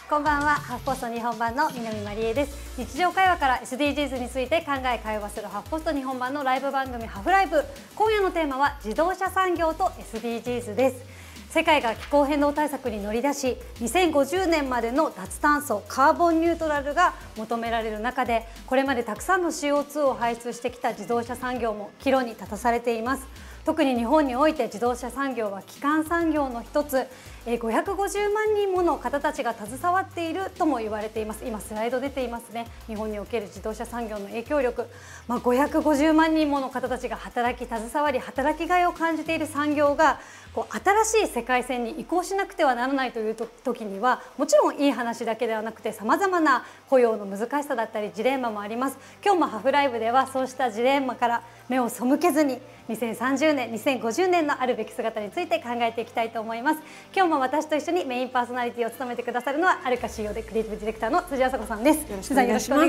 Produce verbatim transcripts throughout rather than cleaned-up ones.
こんばんは。ハーフポスト日本版の南まりえです。日常会話から エスディージーズ について考え会話するハーフポスト日本版のライブ番組ハフライブ。今夜のテーマは自動車産業と エスディージーズ です。世界が気候変動対策に乗り出し、にせんごじゅうねんまでの脱炭素カーボンニュートラルが求められる中で、これまでたくさんの シーオーツー を排出してきた自動車産業も岐路に立たされています。特に日本において自動車産業は基幹産業の一つ、ごひゃくごじゅうまんにんもの方たちが携わっているとも言われています。今スライド出ていますね。日本における自動車産業の影響力、まあ、ごひゃくごじゅうまんにんもの方たちが働き携わり働きがいを感じている産業がこう新しい世界線に移行しなくてはならないという時には、もちろんいい話だけではなくてさまざまな雇用の難しさだったりジレンマもあります。今日もハフライブではそうしたジレンマから目を背けずににせんさんじゅうねんにせんごじゅうねんのあるべき姿について考えていきたいと思います。今日も私と一緒にメインパーソナリティを務めてくださるのはアルカ シーイーオー でクリエイティブディレクターの辻麻子さんです。よろしくお願いします。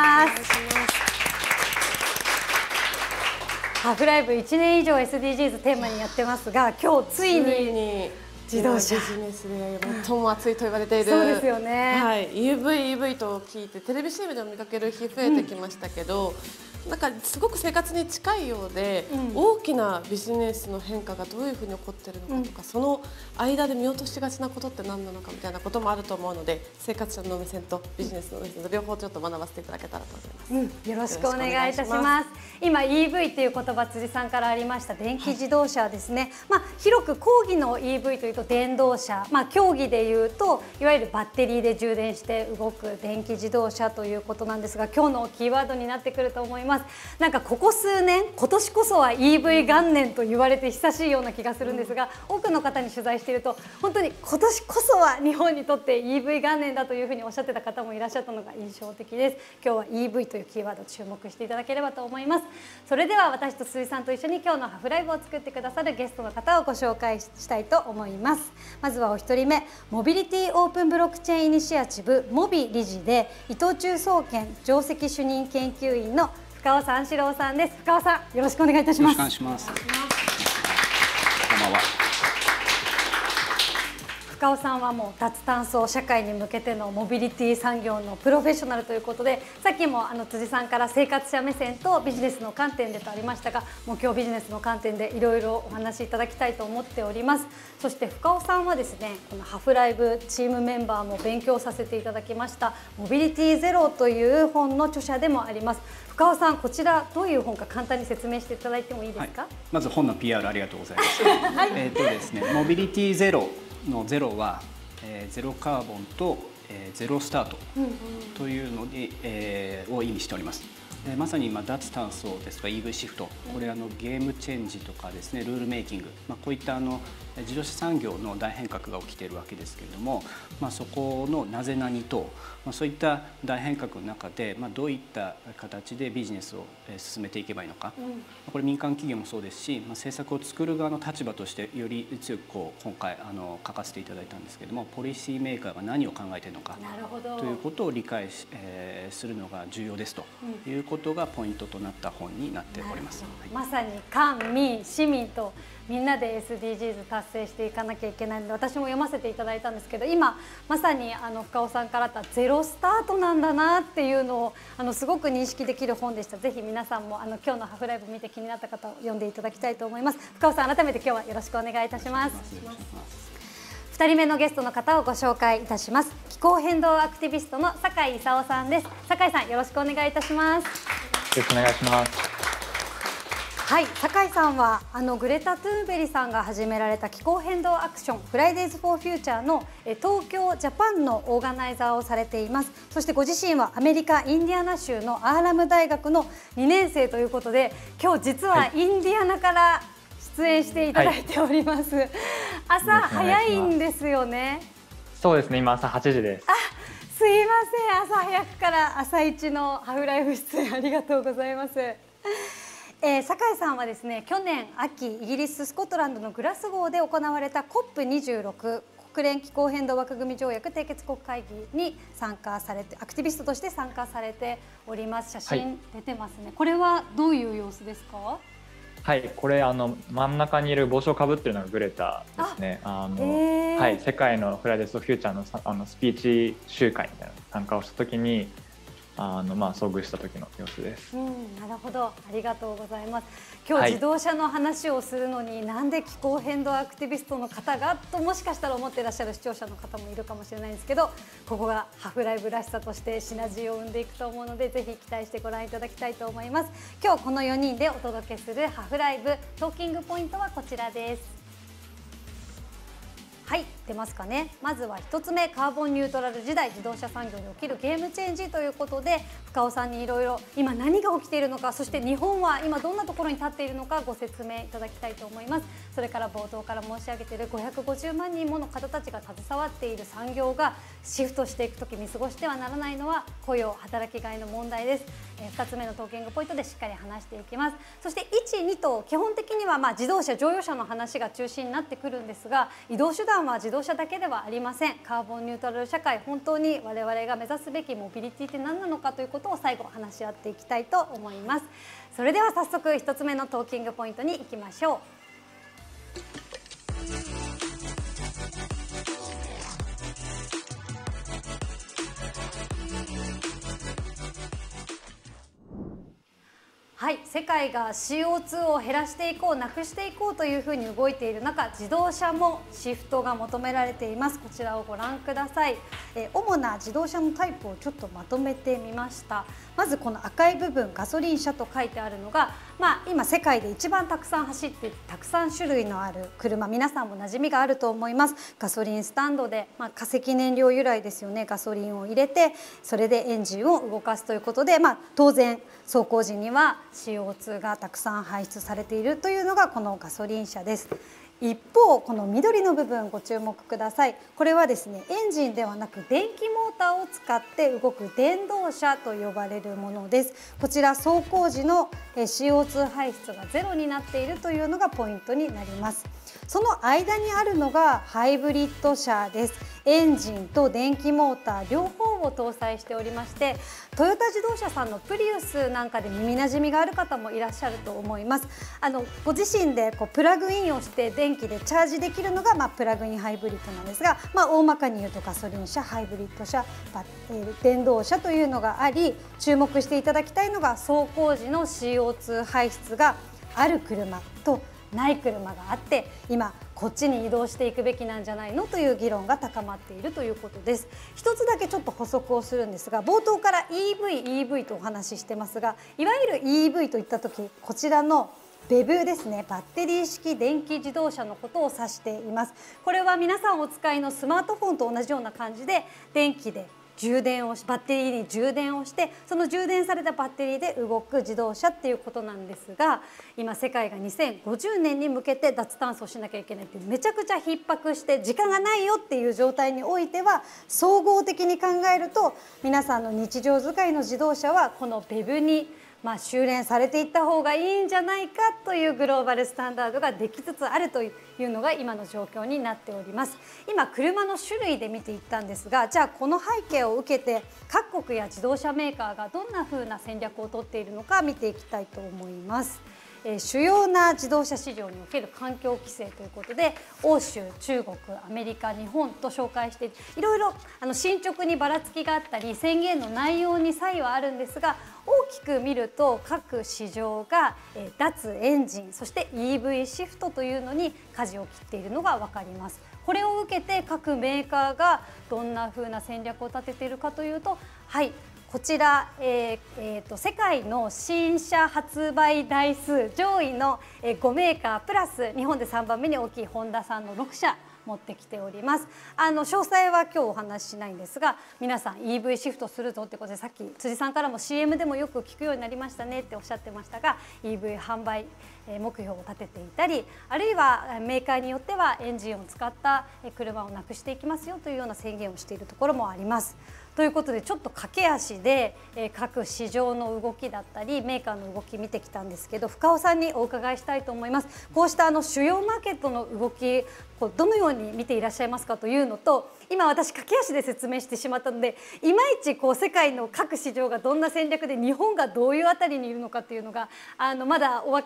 ハフライブいちねん以上 エスディージーズ テーマにやってますが、今日ついに自動車ビジネスで最も熱いと言われている、 そうですよね、 はい、イーブイ、イーブイ と聞いてテレビ シーエム でも見かける日増えてきましたけど、うん、なんかすごく生活に近いようで、うん、大きなビジネスの変化がどういうふうに起こっているのかとか、うん、その間で見落としがちなことって何なのかみたいなこともあると思うので、生活者の目線とビジネスの目線と両方ちょっと学ばせていただけたらと思います、 うん、よろしくお願いいたします。今 イーブイ という言葉辻さんからありました電気自動車ですね、はい、まあ、広く講義の イーブイ というと電動車、まあ、競技でいうといわゆるバッテリーで充電して動く電気自動車ということなんですが、今日のキーワードになってくると思います。なんかここ数年、今年こそは イーブイ 元年と言われて久しいような気がするんですが、多くの方に取材していると本当に今年こそは日本にとって イーブイ 元年だというふうにおっしゃってた方もいらっしゃったのが印象的です。今日は イーブイ というキーワード注目していただければと思います。それでは私と辻さんと一緒に今日のハフライブを作ってくださるゲストの方をご紹介したいと思います。まずはお一人目、モビリティオープンブロックチェーンイニシアチブモビ理事で伊藤忠総研上席主任研究員の深尾三四郎さんです。深尾さん、よろしくお願いいたします。 よろしくお願いします。こんばんは。 深尾さんはもう脱炭素社会に向けてのモビリティ産業のプロフェッショナルということで、さっきもあの辻さんから生活者目線とビジネスの観点でとありましたが、もう今日ビジネスの観点でいろいろお話しいただきたいと思っております。そして深尾さんはですね、このハフライブチームメンバーも勉強させていただきましたモビリティゼロという本の著者でもあります。深尾さん、こちらどういう本か簡単に説明していただいてもいいですか？はい、 まず本の ピーアール ありがとうございます。はい、えっとですね、モビリティゼロのゼロは、えー、ゼロカーボンと、えー、ゼロスタートというのに、えー、を意味しております。でまさに今脱炭素ですとか イーブイ シフト、これあのゲームチェンジとかですね、ルールメイキング、まあ、こういったあの自動車産業の大変革が起きているわけですけれども、まあ、そこのなぜ何と、まあ、そういった大変革の中で、まあ、どういった形でビジネスを進めていけばいいのか、うん、これ民間企業もそうですし、まあ、政策を作る側の立場としてより強くこう今回あの書かせていただいたんですけれども、ポリシーメーカーが何を考えているのかということを理解し、えー、するのが重要ですということがポイントとなった本になっております。はい、 まさに官民市民とみんなで エスディージーズ 達成していかなきゃいけないので、私も読ませていただいたんですけど、今まさにあの深尾さんからあったゼロスタートなんだなっていうのをあのすごく認識できる本でした。ぜひ皆さんもあの今日のハフライブ見て気になった方を読んでいただきたいと思います。深尾さん、改めて今日はよろしくお願いいたします。ふたりめのゲストの方をご紹介いたします。気候変動アクティビストの酒井功さんです。酒井さん、よろしくお願いいたします。 よろしくお願いします。 はい、酒井さんはあのグレタ・トゥーンベリさんが始められた気候変動アクションフライデーズ・フォー・フューチャーの東京ジャパンのオーガナイザーをされています。そしてご自身はアメリカインディアナ州のアーラム大学のにねん生ということで、今日実はインディアナから出演していただいております。はい、朝早いんですよね。 そうですね、今朝はちじです。 あ、すいません、朝早くから朝一のハフライブ出演ありがとうございます。えー、酒井さんはですね、去年秋イギリス・スコットランドのグラスゴーで行われた コップにじゅうろく 国連気候変動枠組条約締結国会議に参加されて、アクティビストとして参加されております。写真出てますね、はい、これはどういう様子ですか？ はい、これあの真ん中にいる帽子をかぶってるのがグレタですね。あの、えー、はい、世界のフライデーズ・フューチャーのあのスピーチ集会みたいな参加をした時にあのまあ遭遇した時の様子です。 うん、なるほど、ありがとうございます。今日自動車の話をするのに、はい、なんで気候変動アクティビストの方がともしかしたら思っていらっしゃる視聴者の方もいるかもしれないんですけど、ここがハフライブらしさとしてシナジーを生んでいくと思うので、ぜひ期待してご覧いただきたいと思います。今日このよにんでお届けするハフライブトーキングポイントはこちらです。はい、出ますかね。まずはひとつめ、カーボンニュートラル時代自動車産業に起きるゲームチェンジということで、深尾さんにいろいろ今何が起きているのか、そして日本は今どんなところに立っているのかご説明いただきたいと思います。それから冒頭から申し上げているごひゃくごじゅうまんにんもの方たちが携わっている産業がシフトしていくとき見過ごしてはならないのは雇用、働きがいの問題です。えー、ふたつめのトーキングポイントでしっかり話していきます。そしていち、にと基本的にはまあ自動車、乗用車の話が中心になってくるんですが、移動手段は自動車だけではありません。カーボンニュートラル社会、本当に我々が目指すべきモビリティって何なのかということを最後話し合っていきたいと思います。それでは早速ひとつめのトーキングポイントに行きましょう。はい、世界が シーオーツー を減らしていこう、なくしていこうというふうに動いている中、自動車もシフトが求められています。こちらをご覧ください。え主な自動車のタイプをちょっとまとめてみました。まずこの赤い部分、ガソリン車と書いてあるのが、まあ、今世界で一番たくさん走ってたくさん種類のある車、皆さんも馴染みがあると思います。ガソリンスタンドで、まあ、化石燃料由来ですよね。ガソリンを入れてそれでエンジンを動かすということで、まあ、当然走行時には シーオーツー がたくさん排出されているというのがこのガソリン車です。一方、この緑の部分ご注目ください。これはですね、エンジンではなく電気モーターを使って動く電動車と呼ばれるものです。こちら走行時の シーオーツー 排出がゼロになっているというのがポイントになります。その間にあるのがハイブリッド車です。エンジンと電気モーター両方を搭載しておりまして、トヨタ自動車さんのプリウスなんかで耳なじみがある方もいらっしゃると思います。あのご自身でこうプラグインをして電気でチャージできるのが、まあ、プラグインハイブリッドなんですが、まあ、大まかに言うとガソリン車、ハイブリッド車、えー、電動車というのがあり、注目していただきたいのが走行時の シーオーツー 排出がある車とない車があって、今こっちに移動していくべきなんじゃないのという議論が高まっているということです。一つだけちょっと補足をするんですが、冒頭から イーブイ、イーブイ とお話ししてますが、いわゆる イーブイ といった時、こちらのベブですね、バッテリー式電気自動車のことを指しています。これは皆さんお使いのスマートフォンと同じような感じで、電気で充電をしバッテリーに充電をして、その充電されたバッテリーで動く自動車っていうことなんですが、今世界がにせんごじゅうねんに向けて脱炭素をしなきゃいけないってめちゃくちゃ逼迫して時間がないよっていう状態においては、総合的に考えると皆さんの日常使いの自動車はこのベブにまあ修練されていった方がいいんじゃないかというグローバルスタンダードができつつあるというのが今の状況になっております。今車の種類で見ていったんですが、じゃあこの背景を受けて各国や自動車メーカーがどんな風な戦略をとっているのか見ていきたいと思います。えー、主要な自動車市場における環境規制ということで、欧州、中国、アメリカ、日本と紹介して、いろいろあの進捗にばらつきがあったり宣言の内容に差異はあるんですが、大きく見ると各市場が、えー、脱エンジン、そして イーブイ シフトというのに舵を切っているのが分かります。これを受けて各メーカーがどんな風な戦略を立てているかというと、はい、こちら、えーえー、と世界の新車発売台数上位のごメーカープラス日本でさんばんめに大きいホンダさんのろくしゃ持ってきております。あの詳細は今日お話ししないんですが、皆さん イーブイ シフトするぞってことで、さっき辻さんからも シーエム でもよく聞くようになりましたねっておっしゃってましたが、 イーブイ 販売目標を立てていたり、あるいはメーカーによってはエンジンを使った車をなくしていきますよというような宣言をしているところもあります。ということで、ちょっと駆け足で各市場の動きだったりメーカーの動き見てきたんですけど、深尾さんにお伺いしたいと思います。こうしたあの主要マーケットの動き、こうどのように見ていらっしゃいますかというのと、今私駆け足で説明してしまったので、いまいちこう世界の各市場がどんな戦略で日本がどういうあたりにいるのかというのがあのまだお分か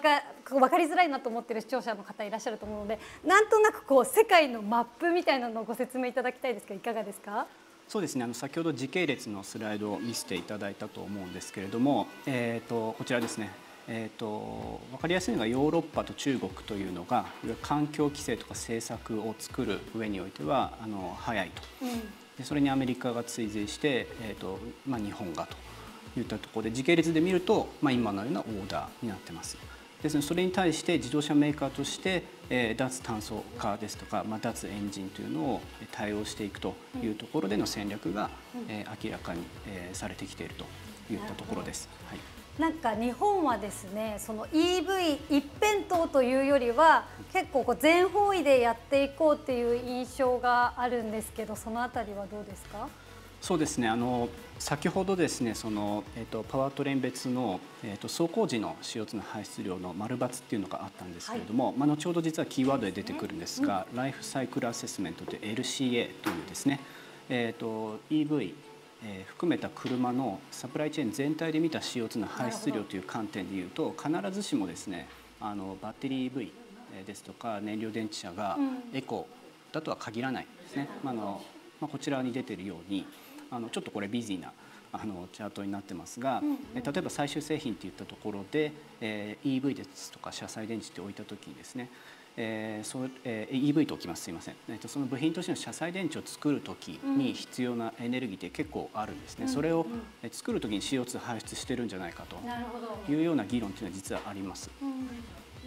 分かりづらいなと思ってる視聴者の方いらっしゃると思うので、なんとなくこう世界のマップみたいなのをご説明いただきたいですけど、いかがですか？ そうですね、あの先ほど時系列のスライドを見せていただいたと思うんですけれども、えー、とこちらですね、えー、と分かりやすいのがヨーロッパと中国というのが環境規制とか政策を作る上においてはあの早いと、うん、でそれにアメリカが追随して、えーとまあ、日本がといったところで時系列で見ると、まあ、今のようなオーダーになってます。ですのでそれに対して自動車メーカーとして、えー、脱炭素化ですとか、まあ、脱エンジンというのを対応していくというところでの戦略が、うんえー、明らかに、えー、されてきているといったところです。はい、 なんか日本はですね、その イーブイ 一辺倒というよりは結構こう全方位でやっていこうっていう印象があるんですけど、そのあたりはどうですか？ そうですね、あの先ほどですね、その、えー、とパワートレイン別の、えー、と走行時の シーオーツー の排出量の丸×っていうのがあったんですけれども、はい、まあ、後ほど実はキーワードで出てくるんですが、うん、ライフサイクルアセスメントで エルシーエー というですね、えー、と イーブイ、えー、含めた車のサプライチェーン全体で見た シーオーツー の排出量という観点でいうと、必ずしもですね、あのバッテリー イーブイ ですとか燃料電池車がエコだとは限らないですね。うん、あのまあ、こちらに出ているようにあのちょっとこれビジーなあのチャートになってますが、うんうん、例えば最終製品といったところで、えー、イーブイ ですとか車載電池って置いた時にですね、えーそえー、イーブイ と置きます、すいません、えー、とその部品としての車載電池を作る時に必要なエネルギーって結構あるんですね、うん、それを作る時に シーオーツー 排出してるんじゃないかというような議論というのは実はあります。うん、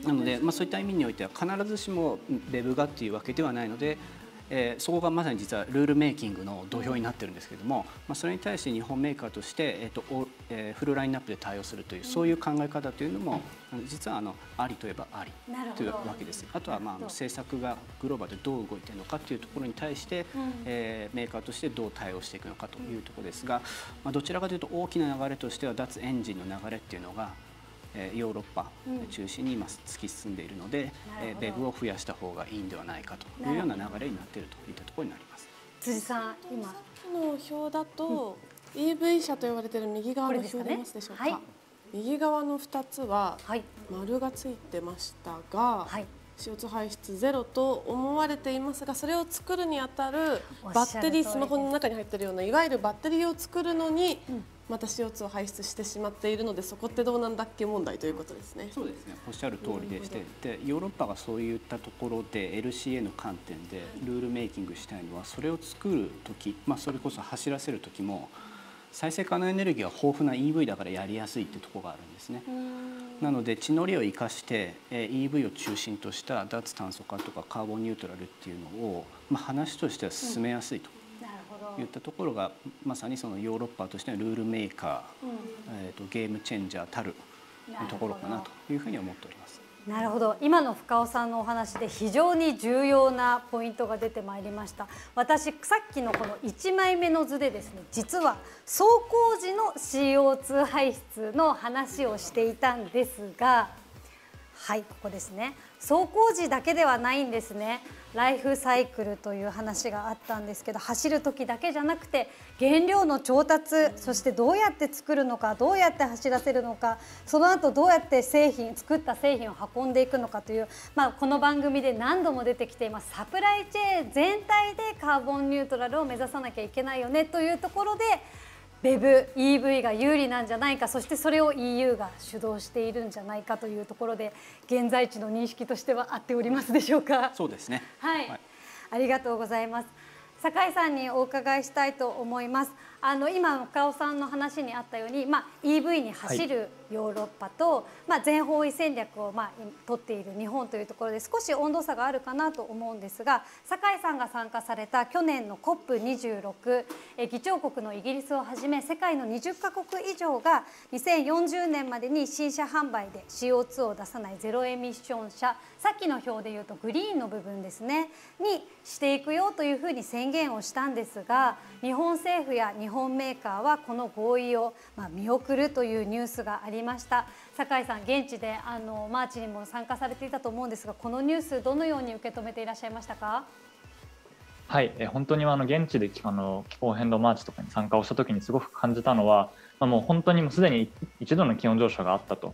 なので、まあ、そういった意味においては必ずしもベブがっていうわけではないので、えー、そこがまさに実はルールメイキングの土俵になってるんですけれども、まあ、それに対して日本メーカーとして、えーとえー、フルラインナップで対応するというそういう考え方というのも実はあのありといえばありというわけです。あとはまあ政策がグローバルでどう動いているのかというところに対して、うん、えー、メーカーとしてどう対応していくのかというところですが、まあ、どちらかというと大きな流れとしては脱エンジンの流れっていうのがヨーロッパ中心に今突き進んでいるので、うん、ベブを増やした方がいいんではないかというような流れになっているといったところになります。 辻さん、今さっきの表だと、うん、イーブイ 車と言われている右側の表出ますでしょうか。はい、右側のふたつは丸がついてましたが、はい、シーオーツー 排出ゼロと思われていますが、それを作るにあたるバッテリー、スマホの中に入っているようないわゆるバッテリーを作るのに、うん、また シーオーツー を排出してしまっているので、そこってどうなんだっけ問題ということですね。 そうですね、おっしゃる通りでして、でヨーロッパがそういったところで エルシーエー の観点でルールメイキングしたいのは、それを作る時、まあ、それこそ走らせる時も再生可能エネルギーが豊富な イーブイ だからやりやすいっていうところがあるんですね。なので地の利を生かして イーブイ を中心とした脱炭素化とかカーボンニュートラルっていうのを、まあ、話としては進めやすいと。いったところがまさにそのヨーロッパとしてのルールメーカー、うん、えーとゲームチェンジャーたるところかなというふうに思っております。 なるほど、今の深尾さんのお話で非常に重要なポイントが出てまいりました。私さっきのこのいちまいめの図でですね、実は走行時の シーオーツー 排出の話をしていたんですが、はい、ここですね。走行時だけではないんですね。ライフサイクルという話があったんですけど、走る時だけじゃなくて原料の調達、そしてどうやって作るのか、どうやって走らせるのか、その後どうやって製品作った製品を運んでいくのかという、まあ、この番組で何度も出てきていますサプライチェーン全体でカーボンニュートラルを目指さなきゃいけないよねというところで、ベブ イーブイ が有利なんじゃないか、そしてそれを イーユー が主導しているんじゃないかというところで、現在地の認識としては合っておりますでしょうか。 そうですね、 はい、はい、ありがとうございます。酒井さんにお伺いしたいと思います。あの今深尾さんの話にあったように、まあ、イーブイ に走るヨーロッパと、はい、まあ、全方位戦略をまあ取っている日本というところで少し温度差があるかなと思うんですが、酒井さんが参加された去年の コップにじゅうろく 議長国のイギリスをはじめ世界のにじゅっかこく以上がにせんよんじゅうねんまでに新車販売で シーオーツー を出さないゼロエミッション車、さっきの表でいうとグリーンの部分ですねにしていくよというふうに宣言をしたんですが、日本政府や日本メーカーはこの合意をまあ見送るというニュースがありました。酒井さん、現地であのマーチにも参加されていたと思うんですが、このニュースどのように受け止めていらっしゃいましたか。 はい、え本当にあの現地であの気候変動マーチとかに参加をした時にすごく感じたのは、まあ、もう本当にもうすでに一度の気温上昇があったと、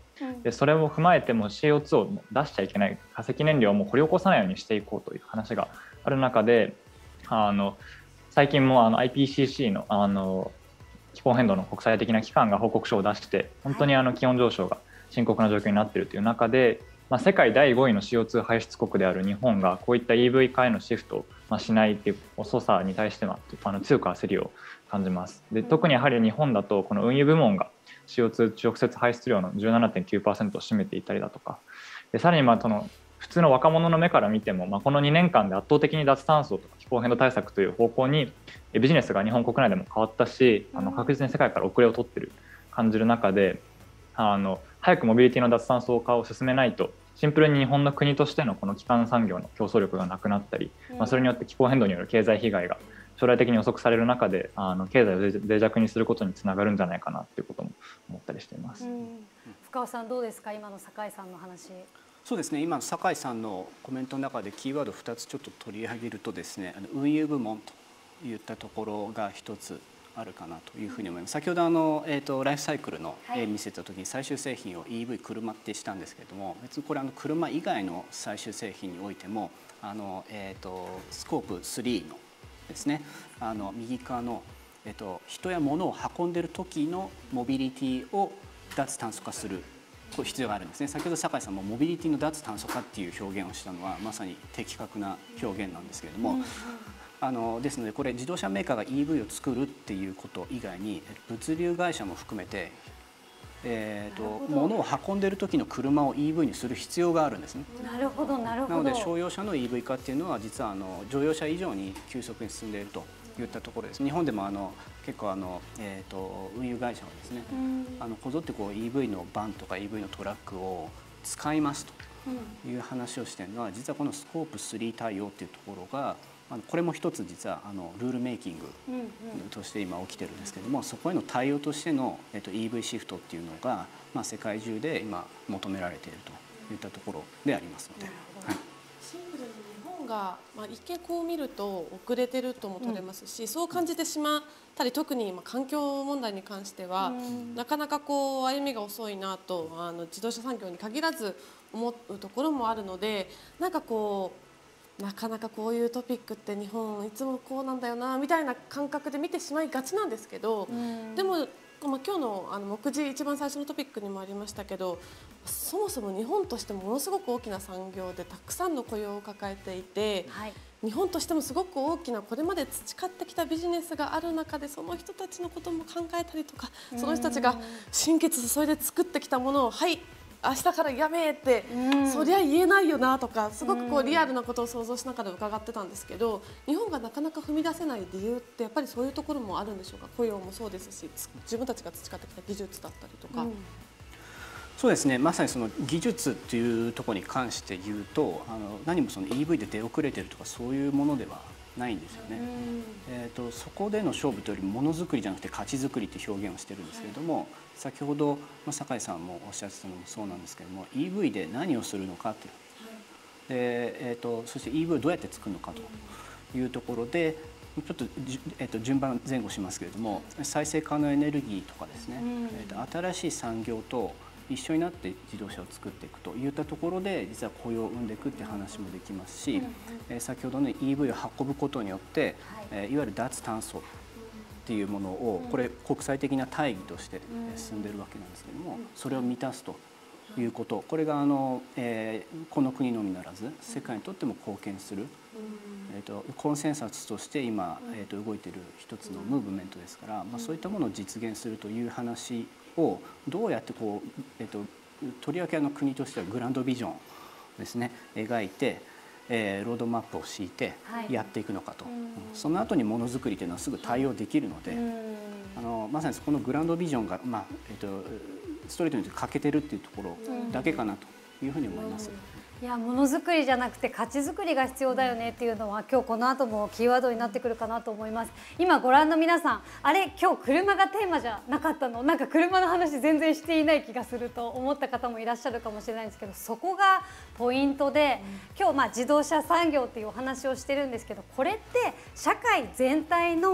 でそれを踏まえても シーオーツー を出しちゃいけない、化石燃料をもう掘り起こさないようにしていこうという話がある中で、あの最近もあの アイピーシーシー の, あの気候変動の国際的な機関が報告書を出して、本当にあの気温上昇が深刻な状況になっているという中で、まあ、世界だいごいの シーオーツー 排出国である日本がこういった イーブイ 化へのシフトをまあしないという遅さに対してはあの強く焦りを感じます。で特にやはり日本だとこの運輸部門が シーオーツー 直接排出量の じゅうななてんきゅうパーセント を占めていたりだとか、でさらにまあその普通の若者の目から見ても、まあ、このにねんかんで圧倒的に脱炭素とか気候変動対策という方向にビジネスが日本国内でも変わったし、あの確実に世界から遅れを取っている感じる中で、あの早くモビリティの脱炭素化を進めないとシンプルに日本の国としてのこの基幹産業の競争力がなくなったり、まあ、それによって気候変動による経済被害が将来的に予測される中で、あの経済を脆弱にすることにつながるんじゃないかなということも思ったりしています。うん、 深尾さんどうですか、今の酒井さんの話。 そうですね、今の酒井さんのコメントの中でキーワードふたつちょっと取り上げるとですね、あの運輸部門といったところがひとつあるかなというふうに思います。先ほどあの、えー、とライフサイクルの絵見せた時に最終製品を イーブイ 車ってしたんですけれども、別にこれあの車以外の最終製品においてもあの、えー、とスコープスリーのですね、あの右側の、えー、と人や物を運んでる時のモビリティを脱炭素化する必要があるんですね。先ほど酒井さんもモビリティの脱炭素化っていう表現をしたのはまさに的確な表現なんですけれども、うんうん、あのですのでこれ自動車メーカーが イーブイ を作るっていうこと以外に物流会社も含めて、えー、と物を運んでる時の車を イーブイ にする必要があるんですね。 なるほどなるほど。 なので商用車の イーブイ 化っていうのは実はあの乗用車以上に急速に進んでいるといったところです。日本でもあの結構あの、えー、と運輸会社はですね、あのこぞってこう イーブイ のバンとか イーブイ のトラックを使いますという話をしているのは、実はこのスコープスリー対応っていうところがあのこれも一つ実はあのルールメイキングとして今起きてるんですけども、そこへの対応としての、えー、と イーブイ シフトっていうのが、まあ、世界中で今求められているといったところでありますので。 シンプルに日本が、まあ、一見こう見ると遅れてるとも取れますし、うん、そう感じてしまったり、特にまあ環境問題に関しては、うん、なかなかこう歩みが遅いなとあの自動車産業に限らず思うところもあるので、なんかこうなかなかこういうトピックって日本いつもこうなんだよなみたいな感覚で見てしまいがちなんですけど、うん、でもまあ、今日のあの目次一番最初のトピックにもありましたけど、そもそも日本としてものすごく大きな産業でたくさんの雇用を抱えていて、はい、日本としてもすごく大きなこれまで培ってきたビジネスがある中で、その人たちのことも考えたりとか、その人たちが心血注いで作ってきたものをはい明日からやめえって、そりゃ言えないよなとか、すごくこうリアルなことを想像しながら伺ってたんですけど、日本がなかなか踏み出せない理由ってやっぱりそういうところもあるんでしょうか。雇用もそうですし、自分たちが培ってきた技術だったりとか。うん、 そうですね、まさにその技術っていうところに関して言うと、あの何もその イーブイ で出遅れてるとかそういうものではないんですよね。えーと、そこでの勝負というよりものづくりじゃなくて価値づくりって表現をしてるんですけれども、はい、先ほど酒井さんもおっしゃってたのもそうなんですけれども、 イーブイ で何をするのかという、で、えーと、そして イーブイ をどうやって作るのかというところでちょっと、えーと、順番前後しますけれども、再生可能エネルギーとかですね、えーと、新しい産業と一緒になって自動車を作っていくといったところで実は雇用を生んでいくっていう話もできますし、えー、先ほどの イーブイ を運ぶことによって、えー、いわゆる脱炭素っていうものをこれ国際的な大義として進んでるわけなんですけども、それを満たすということ、これがあの、えー、この国のみならず世界にとっても貢献する、えー、とコンセンサスとして今、えー、と動いている一つのムーブメントですから、まあ、そういったものを実現するという話をどうやってこう、えー、ととりわけあの国としてはグランドビジョンですね描いて、えー、ロードマップを敷いてやっていくのかと、はい、その後にものづくりというのはすぐ対応できるので、あのまさにこのグランドビジョンが、まあえー、とストレートに言うと欠けてるっていうところだけかなというふうに思います。 いや、ものづくりじゃなくて価値づくりが必要だよねっていうのは今日この後もキーワードになってくるかなと思います。今ご覧の皆さん、あれ今日車がテーマじゃなかったの、なんか車の話全然していない気がすると思った方もいらっしゃるかもしれないんですけど、そこがポイントで、今日まあ自動車産業っていうお話をしてるんですけど、これって社会全体の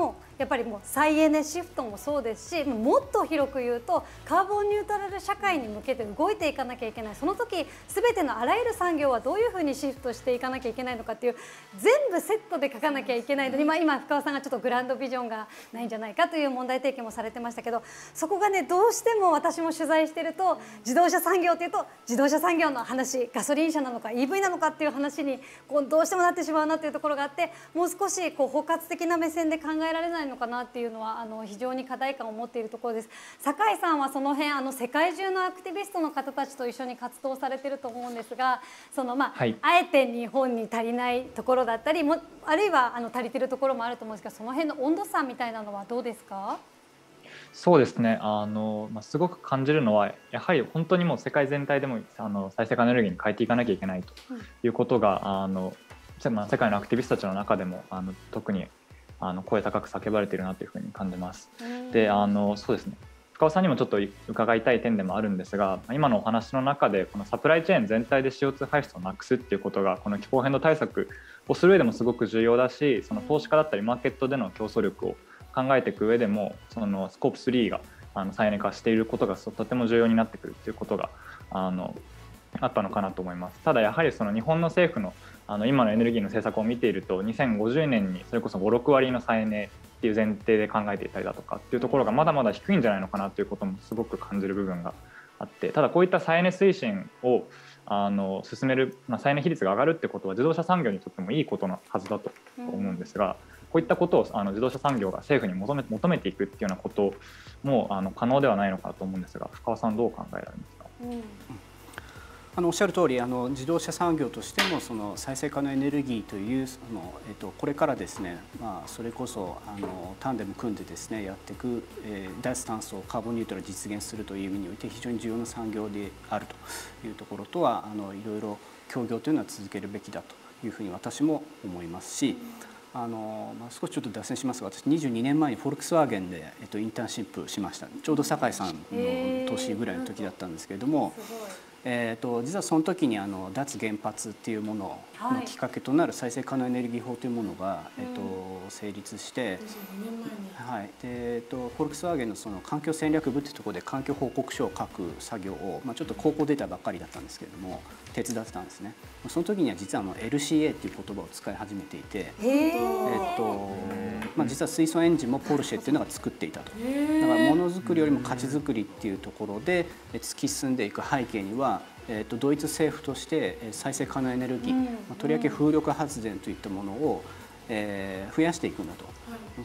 やっぱりもう再エネシフトもそうですし、もっと広く言うとカーボンニュートラル社会に向けて動いていかなきゃいけない。その時全てのあらゆる産業はどういうふうにシフトしていかなきゃいけないのかっていう全部セットで書かなきゃいけないのに、まあ、今深尾さんがちょっとグランドビジョンがないんじゃないかという問題提起もされてましたけど、そこがねどうしても私も取材してると自動車産業っていうと自動車産業の話、ガソリン車なのか イーブイ なのかっていう話にこうどうしてもなってしまうなっていうところがあって、もう少しこう包括的な目線で考えられないのかなっていうのはあの非常に課題感を持っているところです。酒井さんはその辺あの世界中のアクティビストの方たちと一緒に活動されてると思うんですが、そのまあ、はい、あえて日本に足りないところだったりも、あるいはあの足りてるところもあると思うんですが、その辺の温度差みたいなのはどうですか？ そうですね、あの、まあ、すごく感じるのはやはり本当にもう世界全体でもあの再生可能エネルギーに変えていかなきゃいけないということが、うん、あのまあ、世界のアクティビストたちの中でもあの特にあの声高く叫ばれているなというふうに感じます。で、あのそうですね、深尾さんにもちょっと伺いたい点でもあるんですが、今のお話の中でこのサプライチェーン全体で シーオーツー 排出をなくすっていうことがこの気候変動対策をする上でもすごく重要だし、その投資家だったりマーケットでの競争力を考えていく上でもそのスコープスリーがあの再エネ化していることがとても重要になってくるということがあのあったのかなと思います。ただやはりその日本の政府のあの今のエネルギーの政策を見ているとにせんごじゅうねんにそれこそご、ろく割の再エネっていう前提で考えていたりだとかっていうところがまだまだ低いんじゃないのかなということもすごく感じる部分があって、ただこういった再エネ推進をあの進める、まあ、再エネ比率が上がるってことは自動車産業にとってもいいことのはずだと思うんですが、こういったことをあの自動車産業が政府に求め、求めていくっていうようなこともあの可能ではないのかなと思うんですが、深尾さんどう考えられますか？うん、 あのおっしゃる通り、あの自動車産業としてもその再生可能エネルギーというその、えっと、これからですね、まあ、それこそあのタンデム組んでですねやっていく、えー、脱炭素カーボンニュートラルを実現するという意味において非常に重要な産業であるというところとはあのいろいろ協業というのは続けるべきだというふうに私も思いますし、あのまあ、少しちょっと脱線しますが、私にじゅうにねんまえにフォルクスワーゲンで、えっと、インターンシップしました。ちょうど酒井さんの年ぐらいの時だったんですけれども、えー、と実はその時にあの脱原発っていうもののきっかけとなる再生可能エネルギー法というものが、えー、と成立して、はいでえー、とフォルクスワーゲンのその環境戦略部っていうところで環境報告書を書く作業を、まあ、ちょっと高校出たばっかりだったんですけれども手伝ってたんですね。その時には実はあの エルシーエー っていう言葉を使い始めていて、えーとまあ、実は水素エンジンもポルシェっていうのが作っていたと。だからものづくりよりも価値づくりっていうところで突き進んでいく背景には、えー、とドイツ政府として再生可能エネルギー、まあ、とりわけ風力発電といったものを、えー、増やしていくんだと、はい、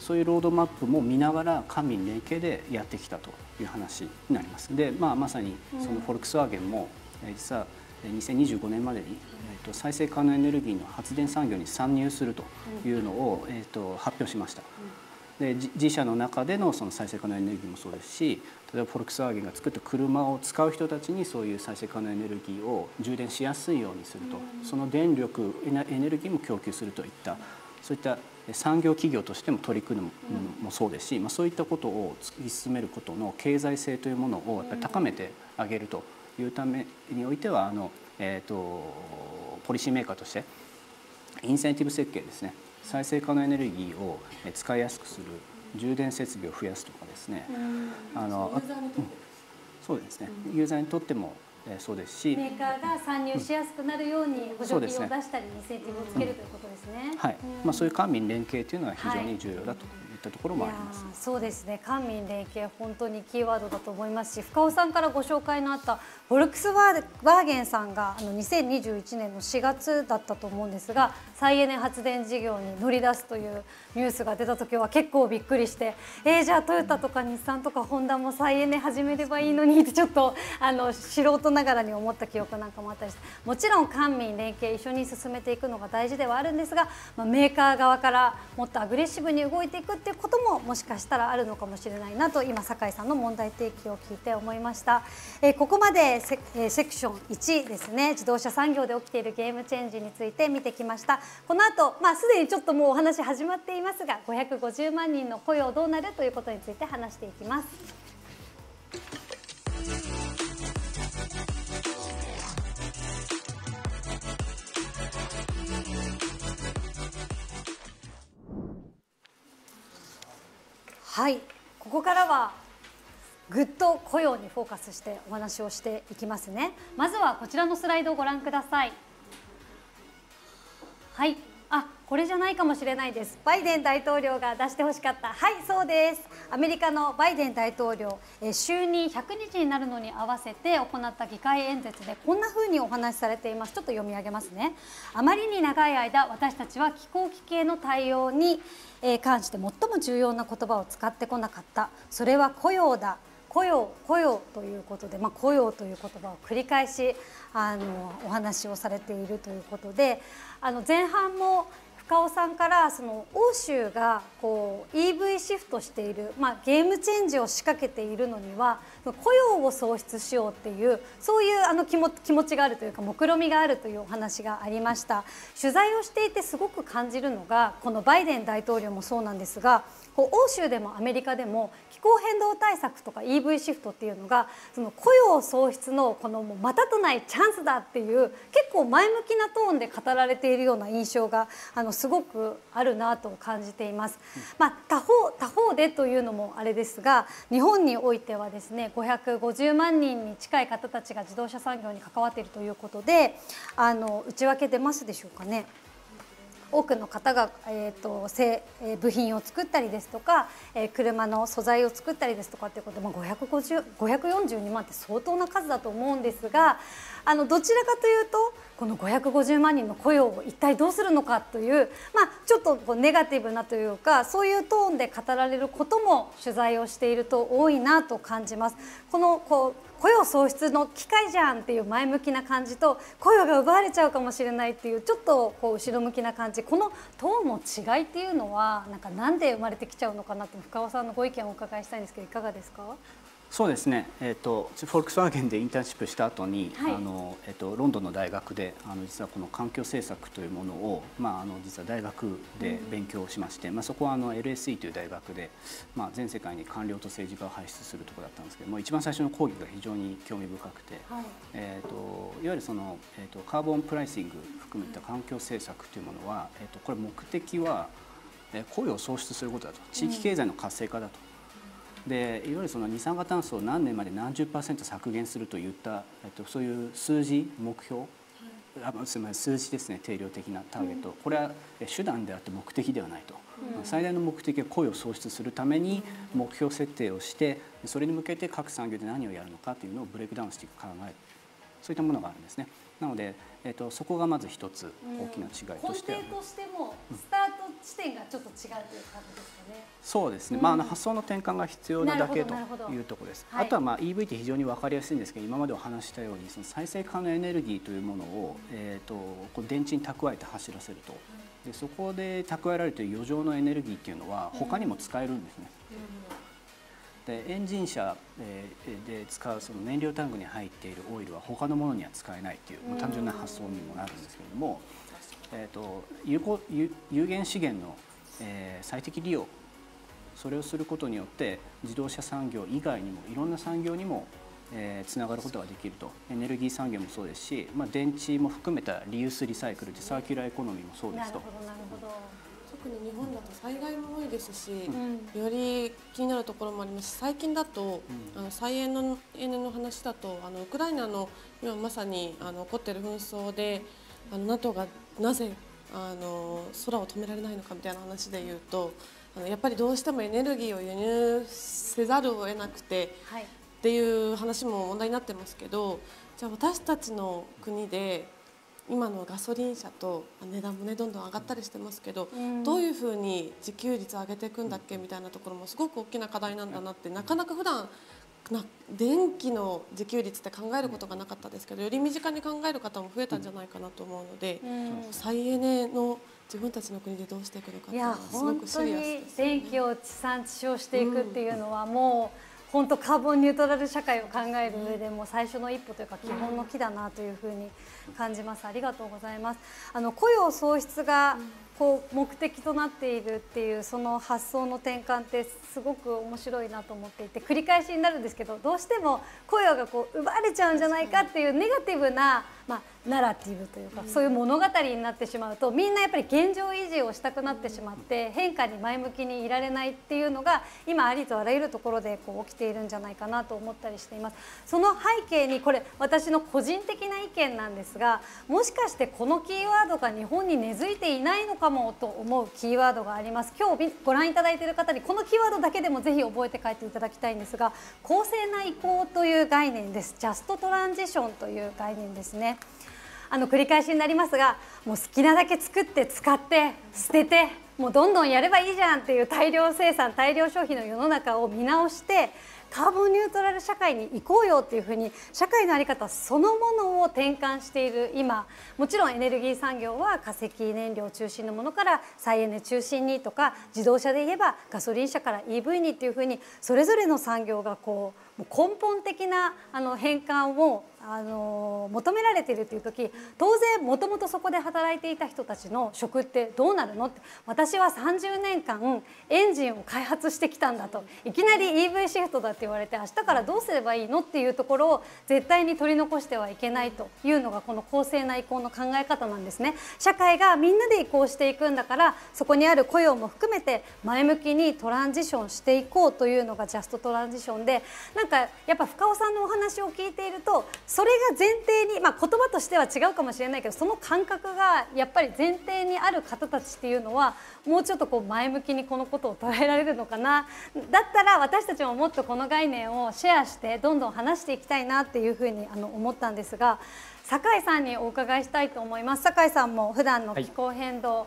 そういうロードマップも見ながら官民連携でやってきたという話になります。で、まあ、まさにそのフォルクスワーゲンも、えー、実はにせんにじゅうごねんまでに、えー、と再生可能エネルギーの発電産業に参入するというのを、えー、と発表しました。で自社の中でのその再生可能エネルギーもそうですし、例えばフォルクスワーゲンが作った車を使う人たちにそういう再生可能エネルギーを充電しやすいようにすると、その電力エネルギーも供給するといったそういった産業企業としても取り組むのもそうですし、まあ、そういったことを突き進めることの経済性というものをやっぱり高めてあげるというためにおいてはあの、えー、とポリシーメーカーとしてインセンティブ設計ですね、再生可能エネルギーを使いやすくする充電設備を増やすとかですね、あのあそうですね、ユーザーにとってもそうですし、 メーカーが参入しやすくなるように補助金を出したりインセンティブをつけるということですね。 はい、まあそういう官民連携というのは非常に重要だといったところもあります。 はい、そうですね、官民連携本当にキーワードだと思いますし、深尾さんからご紹介のあったフォルクスワーゲンさんがあのにせんにじゅういちねんのしがつだったと思うんですが、再エネ発電事業に乗り出すというニュースが出た時は結構びっくりして、えー、じゃあトヨタとか日産とかホンダも再エネ始めればいいのにってちょっとあの素人ながらに思った記憶なんかもあったりして、もちろん官民連携一緒に進めていくのが大事ではあるんですが、まあ、メーカー側からもっとアグレッシブに動いていくっていうことももしかしたらあるのかもしれないなと今酒井さんの問題提起を聞いて思いました。えー、ここまで セ, セクションいちですね、自動車産業で起きているゲームチェンジについて見てきました。この後、まあ、すでにちょっともうお話始まっていますが、ごひゃくごじゅうまんにんの雇用どうなるということについて話していきます。 はい、ここからはぐっと雇用にフォーカスしてお話をしていきますね。まずはこちらのスライドをご覧ください。はい、あ、これじゃないかもしれないです。バイデン大統領が出してほしかった。はい、そうです。アメリカのバイデン大統領、えー、就任ひゃくにちになるのに合わせて行った議会演説でこんな風にお話しされています。ちょっと読み上げますね。あまりに長い間、私たちは気候危機への対応に関して最も重要な言葉を使ってこなかった。それは雇用だ。雇用、雇用ということで、まあ、雇用という言葉を繰り返しあのお話をされているということで、あの前半も深尾さんからその欧州がこう イーブイ シフトしている、まあ、ゲームチェンジを仕掛けているのには雇用を創出しようっていうそういうあの気も気持ちがあるというか目論みがあるというお話がありました。取材をしていてすごく感じるのがこのバイデン大統領もそうなんですが、こう欧州でもアメリカでも気候変動対策とか イーブイ シフトっていうのがその雇用創出のこのもうまたとないチャンスだっていう結構前向きなトーンで語られているような印象があのすごくあるなと感じています。まあ、他方他方でというのもあれですが、日本においてはですねごひゃくごじゅうまんにんに近い方たちが自動車産業に関わっているということで、あの内訳出ますでしょうかね。多くの方が、えーと製えー、部品を作ったりですとか、えー、車の素材を作ったりですとかということで、まあ、ごひゃくごじゅう、ごひゃくよんじゅうにまんって相当な数だと思うんですが、あのどちらかというとこのごひゃくごじゅうまんにんの雇用を一体どうするのかという、まあ、ちょっとこうネガティブなというかそういうトーンで語られることも取材をしていると多いなと感じます。このこう雇用創出の機会じゃんっていう前向きな感じと雇用が奪われちゃうかもしれないっていうちょっとこう後ろ向きな感じ、このトーンの違いっていうのはなんかなんで生まれてきちゃうのかなって深尾さんのご意見をお伺いしたいんですけどいかがですか？ そうですね、えーと、フォルクスワーゲンでインターンシップした後に、 はい、 あのえーと、ロンドンの大学であの実はこの環境政策というものを、まあ、あの実は大学で勉強しまして、うん、まあ、そこはあの エルエスイー という大学で、まあ、全世界に官僚と政治家を輩出するところだったんですけども、一番最初の講義が非常に興味深くて、はい、えーと、いわゆるその、えーと、カーボンプライシング含めた環境政策というものは、えーと、これ目的は、えー、雇用を創出することだと、地域経済の活性化だと。うんでいわゆるその二酸化炭素を何年まで何十パーセント削減するといった、えっと、そういう数字目標、はい、すみません数字ですね、定量的なターゲット、うん、これは手段であって目的ではないと、うん、最大の目的は雇用を創出するために目標設定をしてそれに向けて各産業で何をやるのかというのをブレイクダウンしていく考え、そういったものがあるんですね。なので、えー、とそこがまず一つ大きな違いとしては、 うん、根底としてもスタート地点がちょっと違うという感じですかね。 そうですね、うん、まあ、あの発想の転換が必要なだけというところです。あとはまあ イーブイ って非常に分かりやすいんですけど、今までお話したようにその再生可能エネルギーというものを、えー、とこう電池に蓄えて走らせると、でそこで蓄えられている余剰のエネルギーっていうのは他にも使えるんですね。でエンジン車で使うその燃料タンクに入っているオイルは他のものには使えないっていう単純な発想にもなるんですけれども、えー、と有効有有限資源の、えー、最適利用、それをすることによって自動車産業以外にもいろんな産業にもえー、つながることができると。エネルギー産業もそうですし、まあ、電池も含めたリユースリサイクルでサーキュラーエコノミーもそうですと。 なるほどなるほど。 特に日本だと災害も多いですし、 うん、 より気になるところもありますし、最近だと、うん、あの再エネのの話だとあのウクライナの今まさにあの起こっている紛争であの ナトー がなぜあの空を止められないのかみたいな話でいうと、あのやっぱりどうしてもエネルギーを輸入せざるを得なくて、はい、っていう話も問題になってますけど、じゃあ私たちの国で今のガソリン車と値段もねどんどん上がったりしてますけど、うん、どういうふうに自給率上げていくんだっけみたいなところもすごく大きな課題なんだなって、なかなか普段な電気の自給率って考えることがなかったですけど、より身近に考える方も増えたんじゃないかなと思うので、うん、再エネの自分たちの国でどうしていくのかっていうのはすごくシリアスですね。 電気を地産地消していくっていうのはもう、うん本当カーボンニュートラル社会を考える上でも最初の一歩というか基本の木だなというふうに感じます。ありがとうございます。あの雇用創出がこう目的となっているっていうその発想の転換ってすごく面白いなと思っていて、繰り返しになるんですけど、どうしても雇用がこう奪われちゃうんじゃないかっていうネガティブな、まあ、ナラティブというか、そういう物語になってしまうと、みんなやっぱり現状維持をしたくなってしまって変化に前向きにいられないっていうのが今ありとあらゆるところでこう起きているんじゃないかなと思ったりしています。その背景にこれ私の個人的な意見なんですが、もしかしてこのキーワードが日本に根付いていないのかもと思うキーワードがあります。今日ご覧いただいている方にこのキーワードだけでもぜひ覚えて帰っていただきたいんですが、公正な移行という概念です。ジャストトランジションという概念ですね。あの繰り返しになりますが、もう好きなだけ作って使って捨ててもうどんどんやればいいじゃんっていう大量生産大量消費の世の中を見直して、カーボンニュートラル社会に行こうよっていうふうに社会の在り方そのものを転換している今、もちろんエネルギー産業は化石燃料中心のものから再エネ中心にとか、自動車で言えばガソリン車から イーブイ にっていうふうにそれぞれの産業がこう根本的なあの変換をあの求められているという時、当然もともとそこで働いていた人たちの職ってどうなるのって、私はさんじゅうねんかんエンジンを開発してきたんだと、いきなり イーブイ シフトだって言われて明日からどうすればいいのっていうところを絶対に取り残してはいけないというのがこの公正な移行の考え方なんですね。社会がみんなで移行していくんだから、そこにある雇用も含めて前向きにトランジションしていこうというのがジャストトランジションで、なんかやっぱ深尾さんのお話を聞いていると、それが前提に、まあ、言葉としては違うかもしれないけど、その感覚がやっぱり前提にある方たちっていうのはもうちょっとこう前向きにこのことを捉えられるのかな。だったら私たちももっとこの概念をシェアしてどんどん話していきたいなっていうふうにあの思ったんですが、酒井さんにお伺いしたいと思います。酒井さんも普段の気候変動、はい、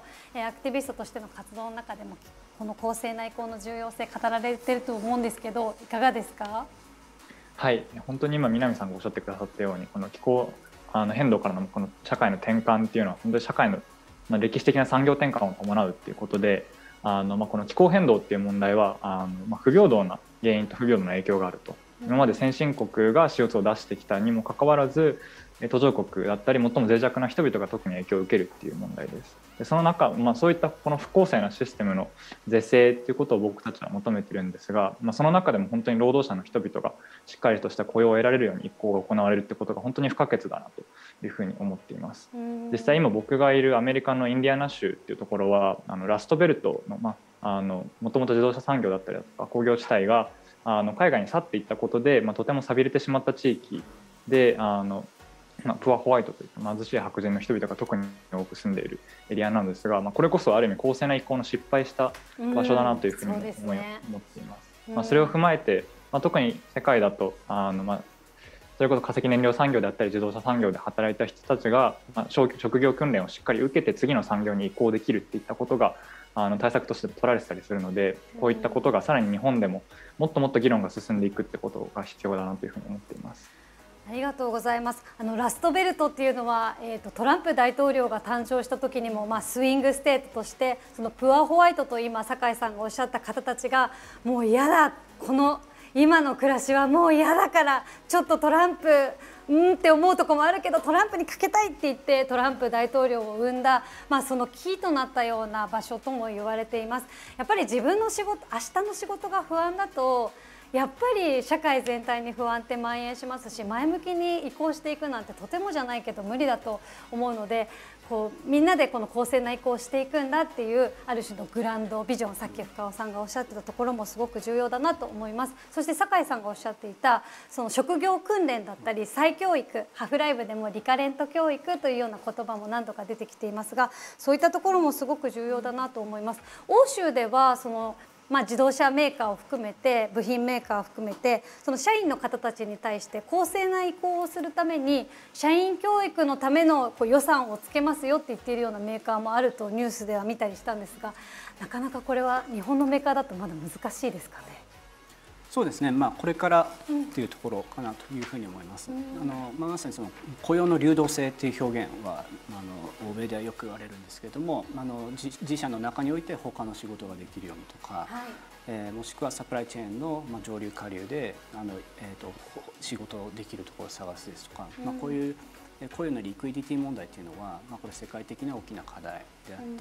アクティビストとしての活動の中でもこの公正な移行の重要性語られていると思うんですけど、いかがですか？ はい、本当に今南さんがおっしゃってくださったように、この気候あの変動からのこの社会の転換っていうのは本当に社会の、まあ、歴史的な産業転換を伴うっていうことで、あの、まあ、この気候変動っていう問題はあの、まあ、不平等な原因と不平等な影響があると。今まで先進国が シーオーツー を出してきたにもかかわらず、途上国だったり最も脆弱な人々が特に影響を受けるっていう問題です。でその中、まあ、そういったこの不公正なシステムの是正っていうことを僕たちは求めているんですが、まあ、その中でも本当に労働者の人々がしっかりとした雇用を得られるように移行が行われるってことが本当に不可欠だなというふうに思っています。実際今僕がいるアメリカのインディアナ州っていうところは、あのラストベルトの、まあ、あのもともと自動車産業だったりだとか工業地帯があの海外に去っていったことで、まあ、とても寂れてしまった地域で、あのまあ、プアホワイトといった貧しい白人の人々が特に多く住んでいるエリアなんですが、まあ、これこそある意味公正な移行の失敗した場所だなというふうに思い、うん、思っています。まあ、それを踏まえて、まあ、特に世界だとあの、まあ、それこそ化石燃料産業であったり自動車産業で働いた人たちが、まあ、職業訓練をしっかり受けて次の産業に移行できるっていったことがあの対策として取られてたりするので、こういったことがさらに日本でももっともっと議論が進んでいくってことが必要だなというふうに思っています。 ありがとうございます。あのラストベルトっていうのは、えーと、トランプ大統領が誕生した時にも、まあ、スイングステートとしてそのプアホワイトと今酒井さんがおっしゃった方たちがもう嫌だ、この今の暮らしはもう嫌だからちょっとトランプうんって思うところもあるけどトランプにかけたいって言ってトランプ大統領を生んだ、まあ、そのキーとなったような場所とも言われています。やっぱり自分の仕事、明日の仕事が不安だとやっぱり社会全体に不安って蔓延しますし、前向きに移行していくなんてとてもじゃないけど無理だと思うので、こうみんなでこの公正な移行をしていくんだっていうある種のグランドビジョン、さっき深尾さんがおっしゃってたところもすごく重要だなと思います。そして酒井さんがおっしゃっていたその職業訓練だったり再教育、ハフライブでもリカレント教育というような言葉も何度か出てきていますが、そういったところもすごく重要だなと思います。欧州ではそのまあ、自動車メーカーを含めて部品メーカーを含めてその社員の方たちに対して公正な移行をするために社員教育のためのこう予算をつけますよって言っているようなメーカーもあるとニュースでは見たりしたんですが、なかなかこれは日本のメーカーだとまだ難しいですかね。 そうですね、まあ、これからというところかなというふうに思います。うん、あのまあ、まさにその雇用の流動性という表現はあの欧米ではよく言われるんですけれども、あの 自, 自社の中において他の仕事ができるようにとか、はい、えー、もしくはサプライチェーンの、まあ、上流下流であの、えー、と仕事をできるところを探すですとか、うん、まあ、こういう雇用のリクイディティ問題というのは、まあ、これ世界的な大きな課題であって、うん、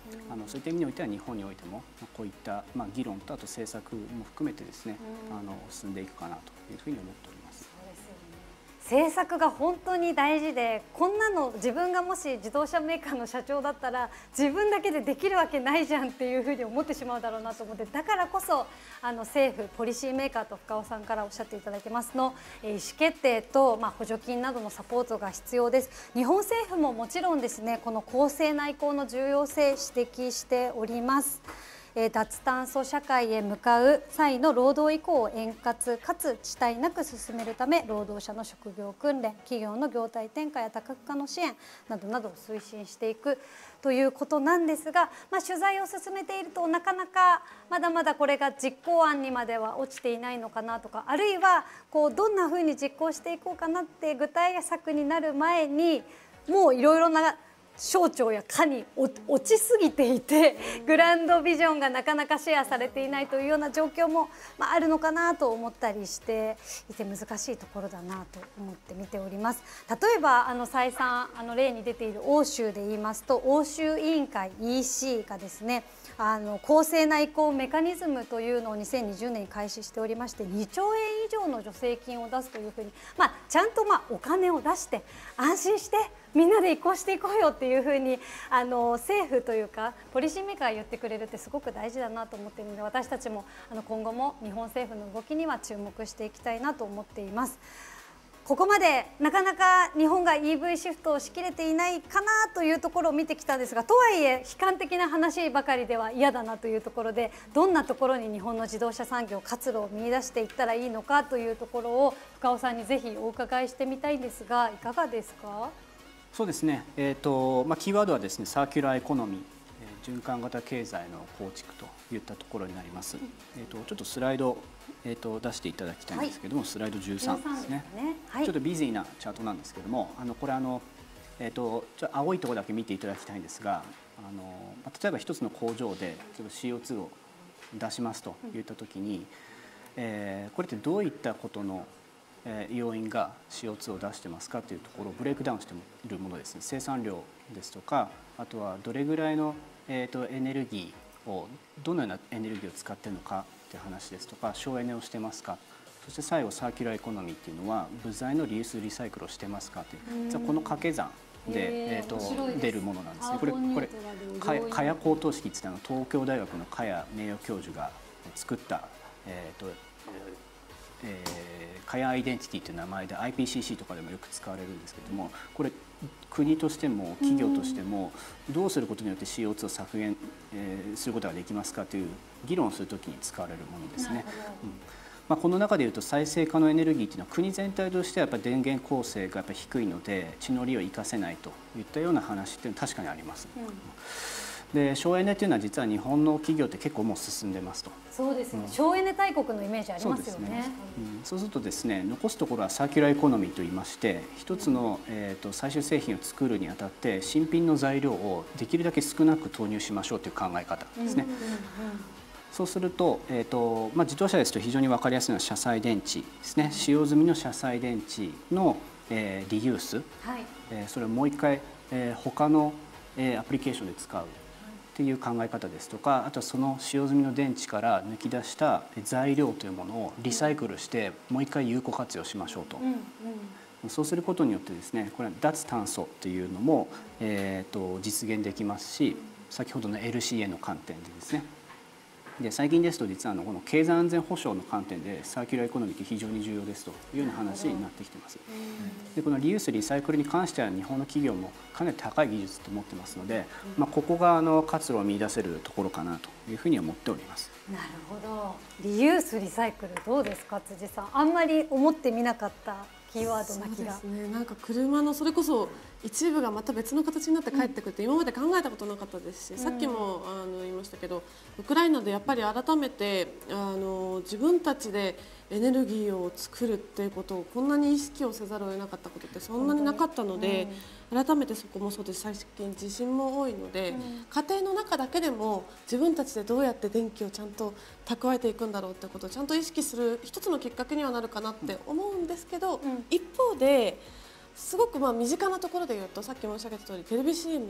あのそういった意味においては日本においてもこういった、まあ、議論とあと政策も含めてですね、あの進んでいくかなというふうに思っております。 政策が本当に大事で、こんなの自分がもし自動車メーカーの社長だったら自分だけでできるわけないじゃんっていうふうに思ってしまうだろうなと思って、だからこそあの政府ポリシーメーカーと深尾さんからおっしゃっていただいてますの意思決定と、まあ、補助金などのサポートが必要です。日本政府ももちろんですね、この公正な移行の重要性指摘しております。脱炭素社会へ向かう際の労働移行を円滑かつ遅滞なく進めるため、労働者の職業訓練、企業の業態転換や多角化の支援などなどを推進していくということなんですが、まあ、取材を進めているとなかなかまだまだこれが実行案にまでは落ちていないのかなとか、あるいはこうどんなふうに実行していこうかなって具体策になる前にもういろいろな省庁や課に落ちすぎていて、グランドビジョンがなかなかシェアされていないというような状況も、まあ、あるのかなと思ったりしていて、難しいところだなと思って見ております。例えばあの再三あの例に出ている欧州で言いますと、欧州委員会 イーシー がですね、あの公正な移行メカニズムというのをにせんにじゅうねんに開始しておりまして、にちょうえん以上の助成金を出すというふうに、まあ、ちゃんとまあお金を出して安心してみんなで移行していこうよっていうふうにあの政府というかポリシーメーカーが言ってくれるってすごく大事だなと思っているので、私たちもあの今後も日本政府の動きには注目していきたいなと思っています。ここまでなかなか日本が イーブイ シフトをしきれていないかなというところを見てきたんですが、とはいえ悲観的な話ばかりでは嫌だなというところで、どんなところに日本の自動車産業活路を見出していったらいいのかというところを深尾さんにぜひお伺いしてみたいんですが、いかがですか？ そうですね、えーとまあ、キーワードはですね、サーキュラーエコノミー、えー、循環型経済の構築といったところになります。えーとちょっとスライド、えー、と出していただきたいんですけども、はい、スライドじゅうさんですね。はい、ちょっとビジーなチャートなんですけども、あのこれあの、えー、とちょっと青いところだけ見ていただきたいんですが、あの例えば一つの工場でちょっと シーオーツー を出しますといったときに、うん、えー、これってどういったことの要因が シーオーツー を出してますかというところをブレイクダウンしているものですね。生産量ですとか、あとはどれぐらいの、えー、とエネルギーをどのようなエネルギーを使っているのかという話ですとか、省エネをしてますか、そして最後サーキュラーエコノミーっていうのは部材のリユースリサイクルをしてますかという、じゃあこの掛け算で、えー、と出るものなんですね。これこれ茅谷高等式っていうのは東京大学の茅谷名誉教授が作った、えーとえー、茅谷アイデンティティという名前で アイピーシーシー とかでもよく使われるんですけれども、これ国としても企業としてもどうすることによって シーオーツー を削減、えー、することができますかという議論をするときに使われるものですね。うん、まあ、この中でいうと再生可能エネルギーというのは国全体としてはやっぱり電源構成がやっぱり低いので地の利を生かせないといったような話っていうのは確かにあります。うん、で省エネというのは実は日本の企業って結構もう進んでますと。 そうですね、うん、省エネ大国のイメージありますよね。そうですね、 うん、そうするとですね、残すところはサーキュラーエコノミーといいまして、一つの、えーと最終製品を作るにあたって新品の材料をできるだけ少なく投入しましょうという考え方ですね。そうすると、えーとまあ、自動車ですと非常に分かりやすいのは車載電池ですね。使用済みの車載電池の、えー、リユース、はい、えー、それをもう一回、えー、他の、えー、アプリケーションで使うっていう考え方ですとか、あとはその使用済みの電池から抜き出した材料というものをリサイクルしてもう一回有効活用しましょうと。うんうん、そうすることによってですね、これは脱炭素というのも、えー、と実現できますし、先ほどの エルシーエー の観点でですね、で最近ですと実はあのこの経済安全保障の観点でサーキュラーエコノミーって非常に重要ですというような話になってきています。でこのリユースリサイクルに関しては日本の企業もかなり高い技術と思ってますので、まあ、ここがあの活路を見出せるところかなというふうに思っております。 なるほど。リユースリサイクルどうですか、辻さん。あんまり思ってみなかったキーワードな気が。 そうですね、なんか車のそれこそ一部がまた別の形になって帰ってくるって今まで考えたことなかったですし、うん、さっきもあの言いましたけど、ウクライナでやっぱり改めてあの自分たちでエネルギーを作るっていうことをこんなに意識をせざるを得なかったことってそんなになかったので、うん、改めてそこもそうですし、最近地震も多いので、うん、家庭の中だけでも自分たちでどうやって電気をちゃんと蓄えていくんだろうってことをちゃんと意識する一つのきっかけにはなるかなって思うんですけど、うん、一方ですごくまあ身近なところで言うと、さっき申し上げた通りテレビ シーエム で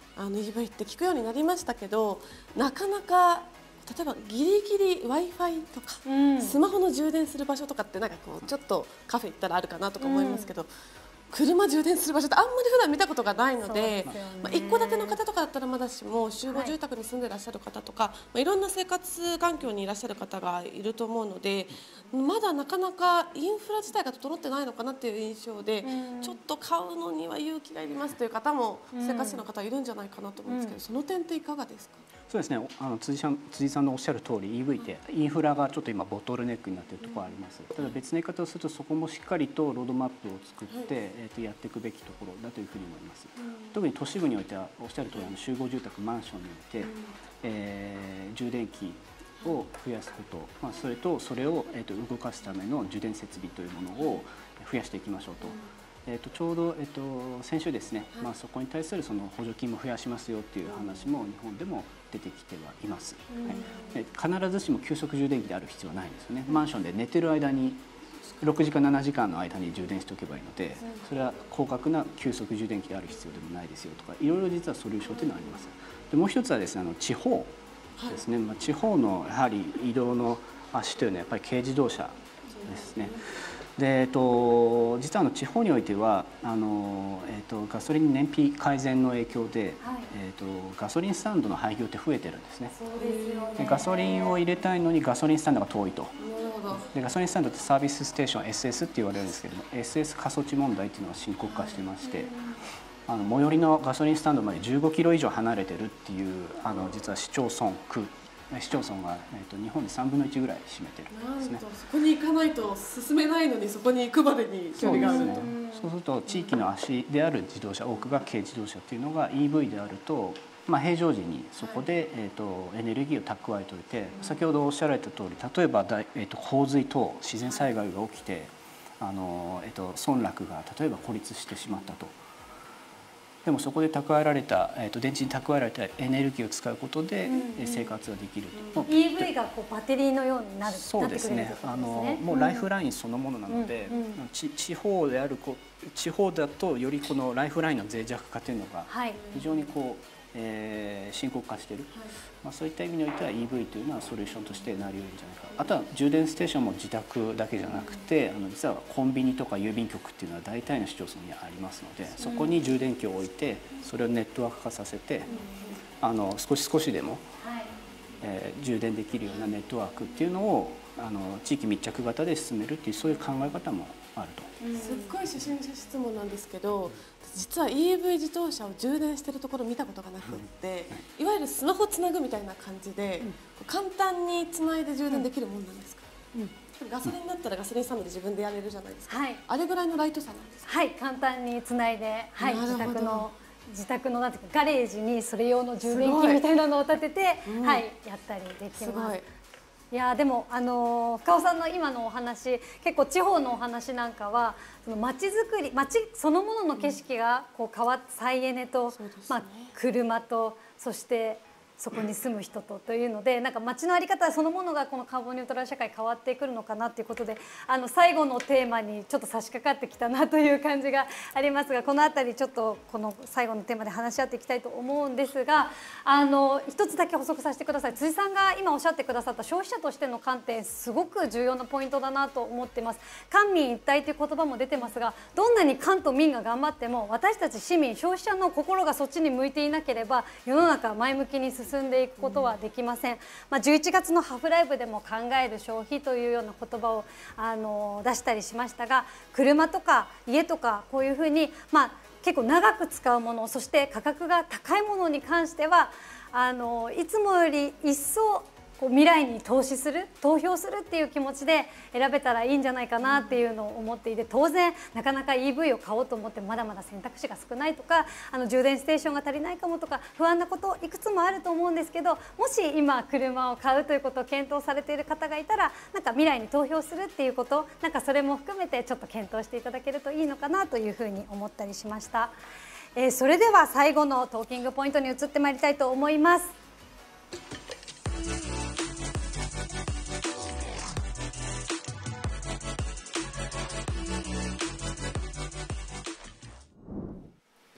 あの イーブイ って聞くようになりましたけど、なかなか例えばギリギリ Wi-Fi とか、うん、スマホの充電する場所とかってなんかこうちょっとカフェ行ったらあるかなとか思いますけど、うん、車充電する場所ってあんまり普段見たことがないので、まあ、一戸建ての方とかだったらまだしも集合住宅に住んでいらっしゃる方とか、はいまあ、いろんな生活環境にいらっしゃる方がいると思うので、まだなかなかインフラ自体が整ってないのかなっていう印象で、うん、ちょっと買うのには勇気がいりますという方も生活者の方いるんじゃないかなと思うんですけど、うん、その点っていかがですか？ そうですね、あの辻さん、辻さんのおっしゃる通り イーブイ ってインフラがちょっと今ボトルネックになっているところがあります。ただ別の言い方をするとそこもしっかりとロードマップを作って、はい、えー、とやっていくべきところだというふうに思います。うん、特に都市部においてはおっしゃる通りあの集合住宅マンションにおいて、うん、えー、充電器を増やすこと、まあ、それとそれを、えー、と動かすための充電設備というものを増やしていきましょうと。うんえー、とちょうど、えー、と先週ですね、はい、まあ、そこに対するその補助金も増やしますよっていう話も日本でも出てきてはいます。はい、必ずしも急速充電器である必要はないんですよね。マンションで寝てる間にろくじかんななじかんの間に充電しておけばいいので、それは高額な急速充電器である必要でもないですよとか、いろいろ実はソリューションというのがあります。でもう一つはですね、あの地方ですね、まあ、地方のやはり移動の足というのはやっぱり軽自動車ですね。でえっと、実はあの地方においてはあの、えっと、ガソリン燃費改善の影響で、はい、えっと、ガソリンスタンドの廃業って増えてるんですね。そうですよね。でガソリンを入れたいのにガソリンスタンドが遠いと。でガソリンスタンドってサービスステーション エスエス って言われるんですけれども エスエス 過疎地問題っていうのが深刻化してまして、あの最寄りのガソリンスタンドまでじゅうごキロ以上離れてるっていうあの実は市町村区市町村が、えー、と日本でさんぶんのいちぐらい占めてるんですね。 なんとそこに行かないと進めないのにそこに行くまでに距離があると。 そうですね。そうすると地域の足である自動車多くが軽自動車っていうのが イーブイ であると、まあ、平常時にそこで、はい、えー、とエネルギーを蓄えておいて、先ほどおっしゃられた通り例えばだ、えー、と洪水等自然災害が起きてあの、えー、と村落が例えば孤立してしまったと。でもそこで蓄えられた、えー、と電池に蓄えられたエネルギーを使うことで、うんうん、生活ができると。 イーブイ がこうバッテリーのようになる。 そうですね。あのもうライフラインそのものなので、うんうん、ち地方であるこ地方だとよりこのライフラインの脆弱化というのが非常にこう、えー、深刻化している。はい、まあそういった意味においては イーブイ というのはソリューションとしてなり得るんじゃないか。あとは充電ステーションも自宅だけじゃなくて、あの実はコンビニとか郵便局っていうのは大体の市町村にありますので、そこに充電器を置いてそれをネットワーク化させて、あの少し少しでも、えー、充電できるようなネットワークっていうのをあの地域密着型で進めるっていうそういう考え方もあると。 すっごい初心者質問なんですけど、実は イーブイ 自動車を充電してるところ見たことがなくって、いわゆるスマホつなぐみたいな感じで、うん、簡単につないで充電できるもんなんですか？うんうん、ガソリンだったらガソリンスタンドで自分でやれるじゃないですか。はい、あれぐらいのライトさなんですか？はい、 簡単につないで、はい、自宅の自宅のなんていうかガレージにそれ用の充電器みたいなのを立てて、うん、はい、やったりできます。いやでもあの深尾さんの今のお話、結構地方のお話なんかはその街づくり、街そのものの景色がこう変わって、再エネと、ね、まあ車とそしてそこに住む人とというので、なんか街の在り方そのものがこのカーボンニュートラル社会変わってくるのかなということで、あの最後のテーマにちょっと差し掛かってきたなという感じがありますが、このあたりちょっとこの最後のテーマで話し合っていきたいと思うんですが、あの一つだけ補足させてください。辻さんが今おっしゃってくださった消費者としての観点、すごく重要なポイントだなと思ってます。官民一体という言葉も出てますが、どんなに官と民が頑張っても私たち市民消費者の心がそっちに向いていなければ世の中前向きに進んでいくことはできません。まあ、じゅういちがつのハフライブでも考える消費というような言葉をあの出したりしましたが、車とか家とかこういうふうに、まあ、結構長く使うもの、そして価格が高いものに関してはあのいつもより一層こう未来に投資する、投票するっていう気持ちで選べたらいいんじゃないかなっていうのを思っていて、当然なかなか イーブイ を買おうと思ってもまだまだ選択肢が少ないとか、あの充電ステーションが足りないかもとか不安なこといくつもあると思うんですけど、もし今車を買うということを検討されている方がいたら、なんか未来に投票するっていうこと、なんかそれも含めてちょっと検討していただけるといいのかなというふうに思ったりしました。えー、それでは最後のトーキングポイントに移ってまいりたいと思います。は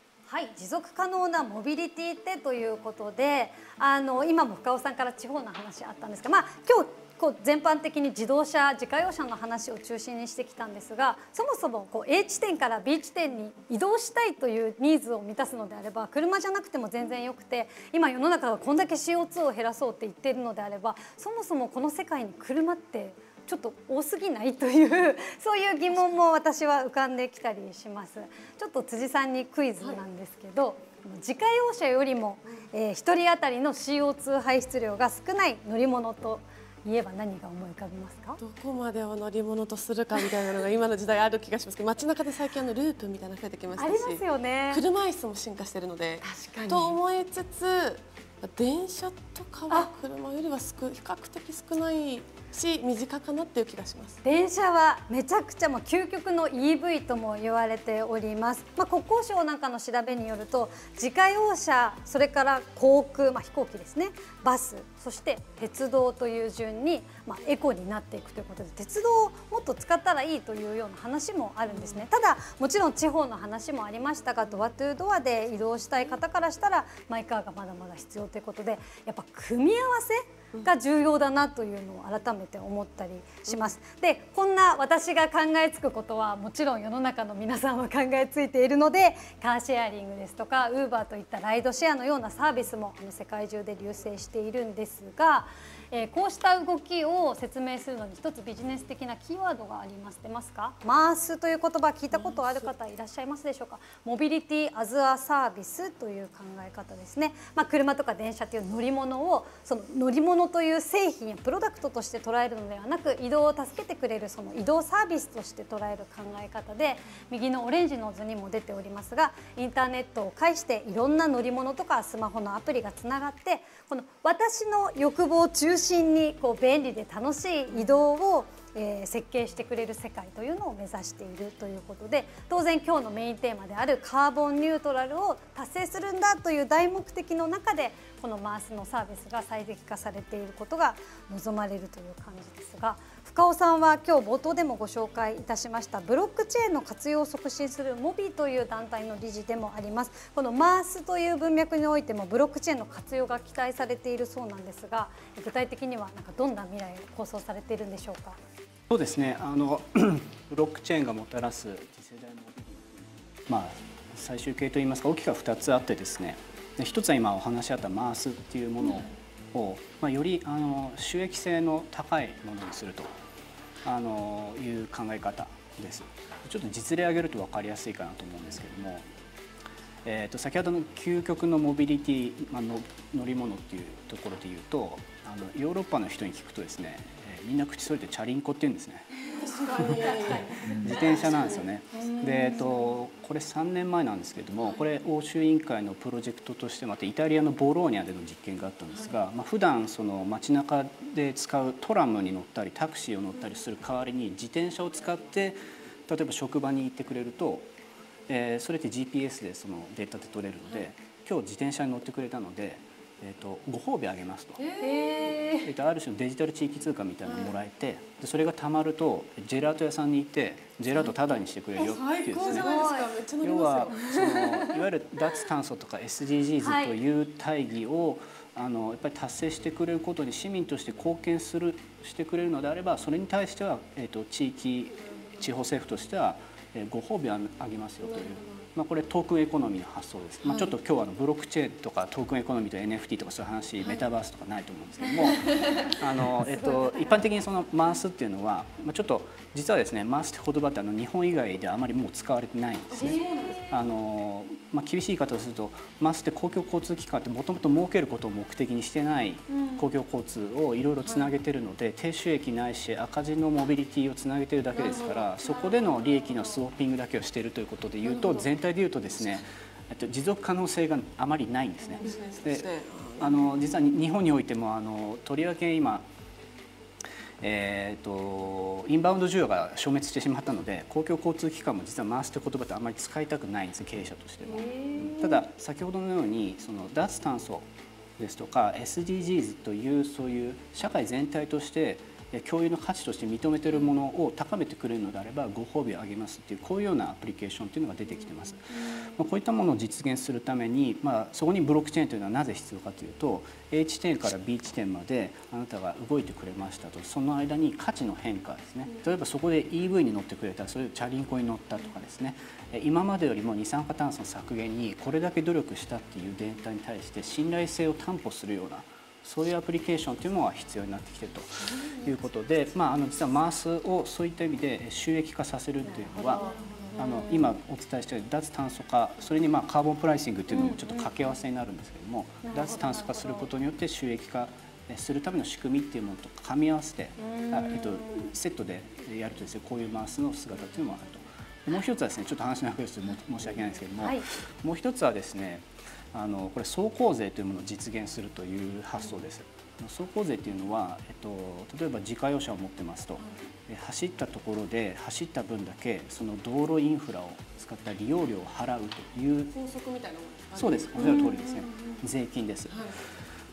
い、持続可能なモビリティってということで、あの今も深尾さんから地方の話あったんですが、まあ、今日こう全般的に自動車自家用車の話を中心にしてきたんですが、そもそもこう A 地点から B 地点に移動したいというニーズを満たすのであれば車じゃなくても全然よくて、今世の中がこんだけ シーオーツー を減らそうって言っているのであれば、そもそもこの世界に車ってちょっと多すぎないというそういう疑問も私は浮かんできたりします。ちょっと辻さんにクイズなんですけど、はい、自家用車よりも、えー、ひとり当たりの シーオーツー 排出量が少ない乗り物と言えば何が思い浮かびますか？ どこまでを乗り物とするかみたいなのが今の時代ある気がしますけど、街中で最近あのループみたいなの増えてきましたし、 ありますよね。 車椅子も進化しているので、 確かにと思いつつ電車とかは車よりは少比較的少ないし身近かなっていう気がします。 電車はめちゃくちゃもう究極の イーブイ とも言われております。まあ、国交省なんかの調べによると、自家用車、それから航空、まあ、飛行機ですね、バス、そして鉄道という順に、まあ、エコになっていくということで、鉄道をもっと使ったらいいというような話もあるんですね。ただもちろん地方の話もありましたが、ドアトゥードアで移動したい方からしたらマイカーがまだまだ必要ということで、やっぱ組み合わせが重要だなというのを改めて思ったりします。で、こんな私が考えつくことはもちろん世の中の皆さんは考えついているので、カーシェアリングですとかウーバーといったライドシェアのようなサービスもあの世界中で流星しているんですが、えー、こうした動きを説明するのに一つビジネス的なキーワードがあります。出ますか？マースという言葉聞いたことある方いらっしゃいますでしょうか？モビリティアズアサービスという考え方ですね。まあ、車とか電車という乗り物をその乗り物という製品やプロダクトとして捉えるのではなく、移動を助けてくれるその移動サービスとして捉える考え方で、右のオレンジの図にも出ておりますが、インターネットを介していろんな乗り物とかスマホのアプリがつながって、この私の欲望を中心にこう便利で楽しい移動をえー、設計してくれる世界というのを目指しているということで、当然今日のメインテーマであるカーボンニュートラルを達成するんだという大目的の中で、このマースのサービスが最適化されていることが望まれるという感じですが、深尾さんは今日冒頭でもご紹介いたしましたブロックチェーンの活用を促進するモビという団体の理事でもあります。このマースという文脈においてもブロックチェーンの活用が期待されているそうなんですが、具体的にはなんかどんな未来を構想されているんでしょうか？ そうですね、あのブロックチェーンがもたらす次世代モビリティ、まあ、最終形といいますか大きくはふたつあってですね、ひとつは今お話しあったマースっていうものを、まあ、よりあの収益性の高いものにするとあのいう考え方です。ちょっと実例を挙げると分かりやすいかなと思うんですけれども、えー、と先ほどの究極のモビリティ、まあ、の乗り物っていうところでいうと、あのヨーロッパの人に聞くとですね、みんな口それてチャリンコって言うんですね。自転車なんですよね。で、えっと、これさんねんまえなんですけれども、これ欧州委員会のプロジェクトとしてまたイタリアのボローニャでの実験があったんですが、まあ、普段その街中で使うトラムに乗ったりタクシーを乗ったりする代わりに自転車を使って例えば職場に行ってくれると、えー、それって ジーピーエス でそのデータで取れるので、今日自転車に乗ってくれたのでえー、とご褒美あげますと、えー、ある種のデジタル地域通貨みたいなのをもらえて、でそれがたまるとジェラート屋さんに行ってジェラートタダにしてくれるよっていうですね、要はそのいわゆる脱炭素とか エスディージーズ という大義を、はい、あのやっぱり達成してくれることに市民として貢献するしてくれるのであれば、それに対しては、えー、と地域地方政府としては、えー、ご褒美をあげますよという。まあこれトークンエコノミーの発想です。まあ、ちょっと今日はあのブロックチェーンとかトークンエコノミーと エヌエフティー とかそういう話、メタバースとかないと思うんですけども、あのえっと一般的にそのマースっていうのは、まあちょっと実はですね、マースって言葉ってあの日本以外であまりもう使われてないんですね。あのまあ厳しい言い方をすると、マースって公共交通機関ってもともと儲けることを目的にしてない公共交通をいろいろつなげてるので、低収益ないし赤字のモビリティをつなげてるだけですから、そこでの利益のスワッピングだけをしているということでいうと、全体でいうとですね、持続可能性があまりないんですね。で、あの実は日本においてもあのとりわけ今、えー、とインバウンド需要が消滅してしまったので、公共交通機関も実は回すという言葉ってあまり使いたくないんです、経営者としても。ただ先ほどのようにその脱炭素ですとか エスディージーズ というそういう社会全体として共有の価値として認めているものを高めてくれるのであればご褒美をあげますっていうこういうようなアプリケーションというのが出てきてます。まあ、こういったものを実現するために、まあ、そこにブロックチェーンというのはなぜ必要かというと A 地点から B 地点まであなたが動いてくれましたと、その間に価値の変化ですね。例えばそこで イーブイ に乗ってくれたらそういうチャリンコに乗ったとかですね、今までよりも二酸化炭素の削減にこれだけ努力したっていうデータに対して信頼性を担保するようなそういうアプリケーションというのが必要になってきているということで、まあ、あの実はマースをそういった意味で収益化させるというのはあの今お伝えしたように脱炭素化、それにまあカーボンプライシングというのもちょっと掛け合わせになるんですけれども、脱炭素化することによって収益化するための仕組みっていうものと噛み合わせて、えっと、セットでやるとですね、こういうマースの姿というのもあると。もう一つはですね、ちょっと話長くして申し訳ないんですけれども、はい、もう一つはですね、あのこれ走行税というものを実現するという発想です。走行税というのは、えっと、例えば自家用車を持ってますと、走ったところで走った分だけその道路インフラを使った利用料を払うという法則みたいなもの。 そうです、おっしゃる通りですね。税金です。はい、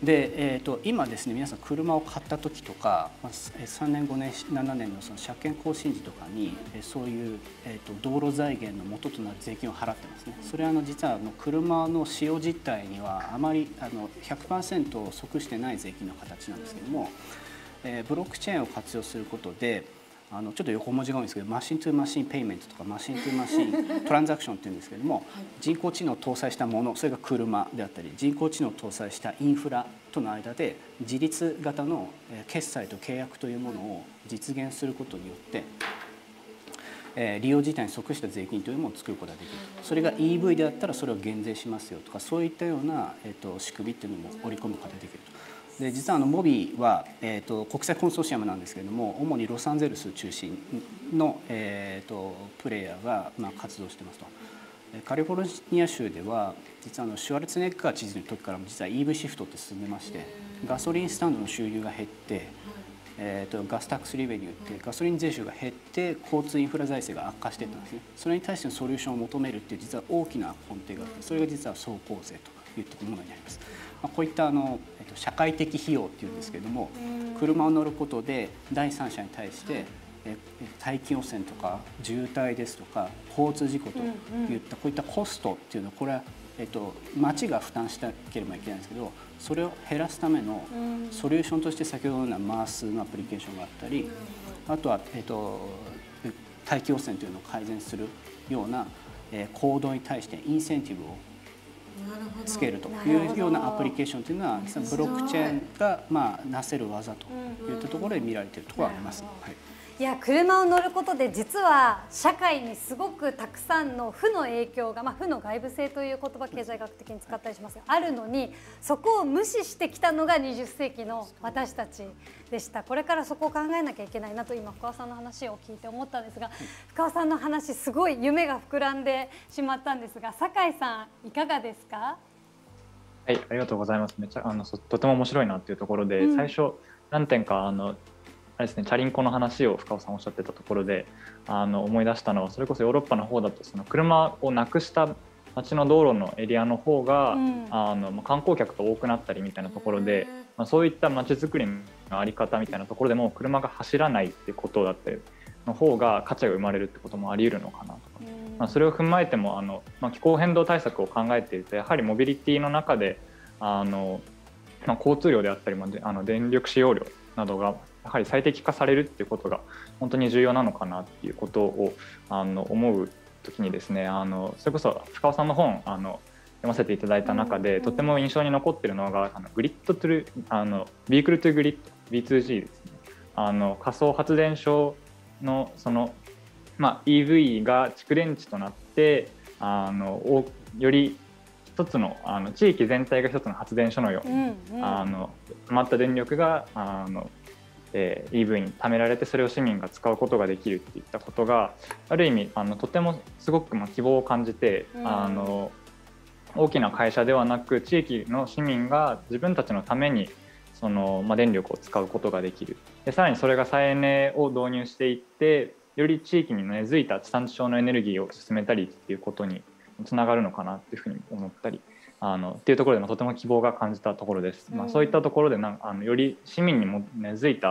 で、えー、と今ですね、皆さん車を買った時とかさんねんごねんななねんのその車検更新時とかにそういう、えー、と道路財源の元となる税金を払ってますね。それはあの実はあの車の使用実態にはあまりあの ひゃくパーセント 即してない税金の形なんですけども、えー、ブロックチェーンを活用することであのちょっと横文字が多いんですけど、マシントゥマシンペイメントとかマシントゥマシントランザクションっていうんですけれども、人工知能を搭載したもの、それが車であったり人工知能を搭載したインフラとの間で自立型の決済と契約というものを実現することによって、えー、利用自体に即した税金というものを作ることができる。それが イーブイ であったらそれを減税しますよとか、そういったような、えー、と仕組みっていうのも織り込むことができると。で実はあのモビは、えー、と国際コンソーシアムなんですけれども、主にロサンゼルス中心の、えー、とプレイヤーが、まあ、活動してますと。カリフォルニア州では実はあのシュワルツェネッガー知事の時からも実は イーブイ シフトって進んでまして、ガソリンスタンドの収入が減って、えー、とガスタックスリベニューってガソリン税収が減って交通インフラ財政が悪化していったんですね。それに対してのソリューションを求めるっていう実は大きな根底があって、それが実は走行税といったものになります。まあ、こういったあの社会的費用っていうんですけれども、車を乗ることで第三者に対して大気汚染とか渋滞ですとか交通事故といったこういったコストっていうのは、これはえっと町が負担しなければいけないんですけど、それを減らすためのソリューションとして先ほどのようなマースのアプリケーションがあったり、あとはえっと大気汚染というのを改善するような行動に対してインセンティブをつけるというようなアプリケーションというのは、実はブロックチェーンがまあなせる技といったところで見られているところがあります。はい、 いや、車を乗ることで実は社会にすごくたくさんの負の影響が、まあ、負の外部性という言葉経済学的に使ったりしますがあるのに、そこを無視してきたのがにじゅっせいきの私たちでした。これからそこを考えなきゃいけないなと今深尾さんの話を聞いて思ったんですが、深尾さんの話すごい夢が膨らんでしまったんですが、酒井さんいかがですか？ はい、ありがとうございます。めっちゃあのとても面白いなっていうところで、うん、最初何点かあのあれですね、チャリンコの話を深尾さんおっしゃってたところであの思い出したのは、それこそヨーロッパの方だとその車をなくした街の道路のエリアの方が、うん、あの観光客が多くなったりみたいなところで、まあ、そういった街づくりのあり方みたいなところでも車が走らないっていうことだったりの方が価値が生まれるってこともあり得るのかなとか、うんまあ、それを踏まえてもあの、まあ、気候変動対策を考えていると、やはりモビリティの中であの、まあ、交通量であったり、まあ、あの電力使用量などがやはり最適化されるっていうことが本当に重要なのかなっていうことをあの思う時にですね、あのそれこそ深尾さんの本あの読ませていただいた中で、とても印象に残っているのがあのグリッドトゥルあのビークルトゥグリッド ビーツージー ですね。あの仮想発電所のその、まあ、イーブイ が蓄電池となってあのより一つのあの地域全体が一つの発電所のように、うんうん、あの溜まった電力があのえー、イーブイ に貯められて、それを市民が使うことができるっていったことがある意味あのとてもすごくまあ希望を感じて、うん、あの大きな会社ではなく地域の市民が自分たちのためにその、まあ、電力を使うことができる。でさらにそれが再エネを導入していって、より地域に根付いた地産地消のエネルギーを進めたりっていうことにつながるのかなっていうふうに思ったりあのっていうところでもとても希望が感じたところです。まあ、そういったところでなんあのより市民にも根付いた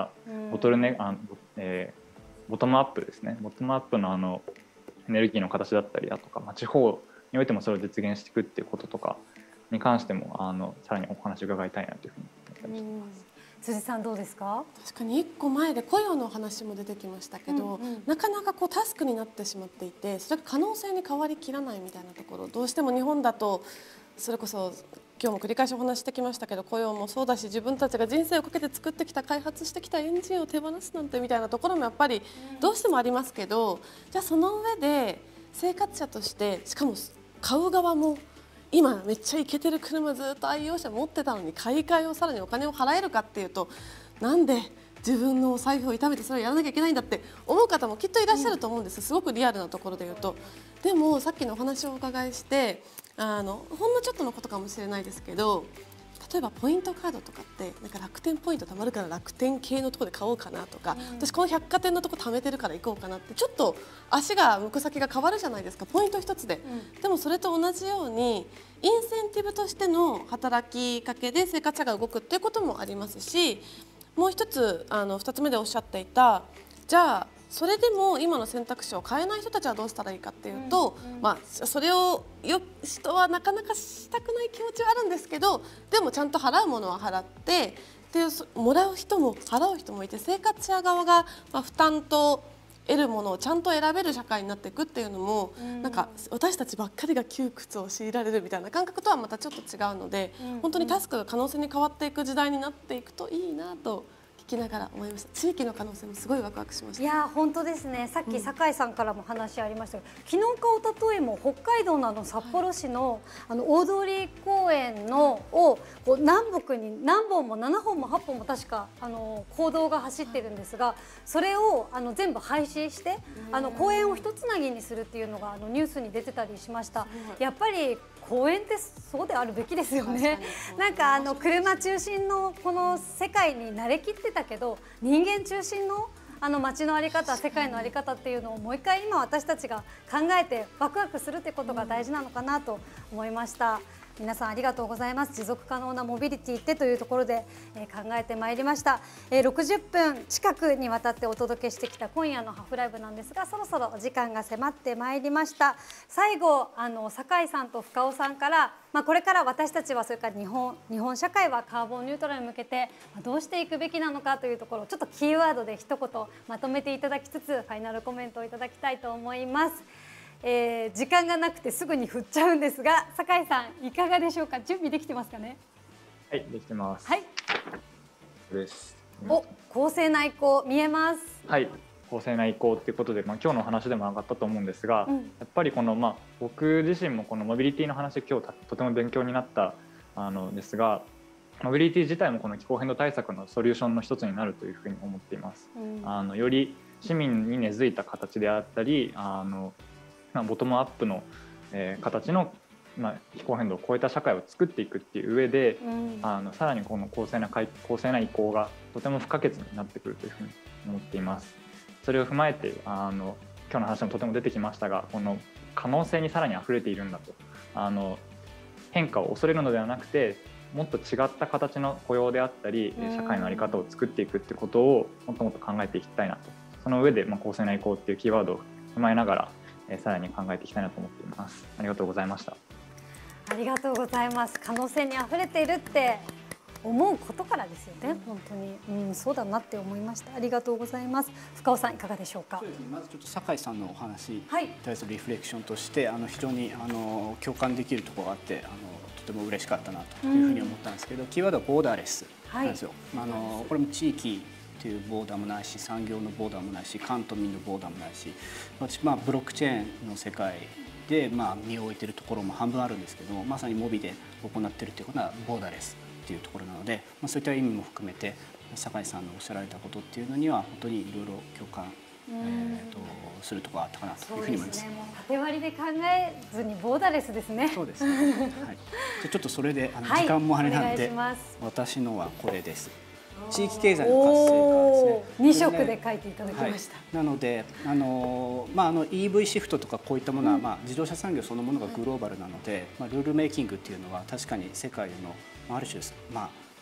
ボトルネあの、えー、ボトムアップですね。ボトムアップのあのエネルギーの形だったりだとか、まあ、地方においてもそれを実現していくっていうこととかに関してもあのさらにお話を伺いたいなというふうに思ったりしています。 辻さんどうですか？ 確かにいっこまえで雇用の話も出てきましたけど、うんうん、なかなかこうタスクになってしまっていて、それが可能性に変わりきらないみたいなところ、どうしても日本だとそれこそ今日も繰り返しお話してきましたけど、雇用もそうだし、自分たちが人生をかけて作ってきた開発してきたエンジンを手放すなんてみたいなところもやっぱりどうしてもありますけど、じゃあその上で生活者として、しかも買う側も今めっちゃイケてる車ずっと愛用者持ってたのに買い替えをさらにお金を払えるかっていうと、なんで自分のお財布を痛めてそれをやらなきゃいけないんだって思う方もきっといらっしゃると思うんです。すごくリアルなところで言うと。でもさっきのお話をお伺いして、あのほんのちょっとのことかもしれないですけど、例えばポイントカードとかってなんか楽天ポイント貯まるから楽天系のところで買おうかなとか、うん、私この百貨店のとこ貯めてるから行こうかなってちょっと足が向く先が変わるじゃないですか、ポイント一つで、うん、でもそれと同じようにインセンティブとしての働きかけで生活者が動くっていうこともありますし、もう一つあのふたつめでおっしゃっていた、じゃあそれでも今の選択肢を変えない人たちはどうしたらいいかっていうと、うんうん、まあ、それをよ人はなかなかしたくない気持ちはあるんですけど、でもちゃんと払うものは払ってでもらう人も払う人もいて、生活者側がまあ負担と得るものをちゃんと選べる社会になっていくっていうのも、うん、なんか私たちばっかりが窮屈を強いられるみたいな感覚とはまたちょっと違うので、うんうん、本当にタスクが可能性に変わっていく時代になっていくといいなと聞きながら思いました。地域の可能性もすごいワクワクしました。 いや本当ですね。さっき酒井さんからも話ありましたけど、うん、昨日か一昨日も北海道のあの札幌市の、はい、あの大通公園のをこう南北に何本もななほんもはっぽんも確かあの公道が走ってるんですが、それをあの全部廃止してあの公園を一つなぎにするっていうのがあのニュースに出てたりしました。やっぱり公園ってそうであるべきですよね。なんかあの車中心のこの世界に慣れきってたけど、人間中心のあの街の在り方、世界の在り方っていうのをもう一回今私たちが考えてワクワクするってことが大事なのかなと思いました。皆さんありがとうございます。持続可能なモビリティってというところで、えー、考えてまいりました、えー、ろくじゅっぷん近くにわたってお届けしてきた今夜のハフライブなんですが、そろそろお時間が迫ってまいりました。最後あの酒井さんと深尾さんから、まあ、これから私たちはそれから日本日本社会はカーボンニュートラルに向けてどうしていくべきなのかというところをちょっとキーワードで一言まとめていただきつつ、ファイナルコメントをいただきたいと思います。えー、時間がなくてすぐに振っちゃうんですが、酒井さんいかがでしょうか。準備できてますかね。 はい、できてます。 はい。 です。 お、公正な移行見えます。 はい、公正な移行ということで、まあ今日の話でも上がったと思うんですが、うん、やっぱりこのまあ僕自身もこのモビリティの話今日とても勉強になったあのですが、モビリティ自体もこの気候変動対策のソリューションの一つになるというふうに思っています。うん、あのより市民に根付いた形であったり、あのボトムアップの、えー、形の、まあ、気候変動を超えた社会を作っていくっていう上で、うん、あのさらにこの公正な公正な移行がとても不可欠になってくるというふうに思っています。それを踏まえてあの今日の話もとても出てきましたが、この可能性にさらにあふれているんだと、あの変化を恐れるのではなくて、もっと違った形の雇用であったり社会の在り方を作っていくっていうことをもっともっと考えていきたいなと、その上で、まあ、公正な移行っていうキーワードを踏まえながらさらに考えていきたいなと思っています。ありがとうございました。 ありがとうございます。可能性にあふれているって思うことからですよね。本当に、うん、そうだなって思いました。ありがとうございます。深尾さんいかがでしょうか。 そうですね、まずちょっと酒井さんのお話に対するリフレクションとして、はい、あの非常にあの共感できるところがあって、あのとても嬉しかったなというふうに思ったんですけど、うん、キーワードはボーダーレスなんですよ。はい、あのこれも地域というボーダーもないし、産業のボーダーもないし、官と民のボーダーもないし、私、まあ、ブロックチェーンの世界で、まあ、身を置いているところも半分あるんですけども、まさにモビで行っているということはボーダーレスというところなので、まあ、そういった意味も含めて酒井さんのおっしゃられたことっていうのには本当にいろいろ共感、えー、とするところがあったかなというふうに思います。 そうですね、もう縦割りで考えずにボーダーレスですね。 そうですね、はい、じゃあちょっとそれであの時間もあれなんで、はい、私のはこれです。地域経済の活性化ですね。 に色で書いていただきました。 はい、なので、あのまああの イーブイ シフトとかこういったものは、うん、まあ自動車産業そのものがグローバルなので、まあルールメイキングっていうのは確かに世界のある種まあ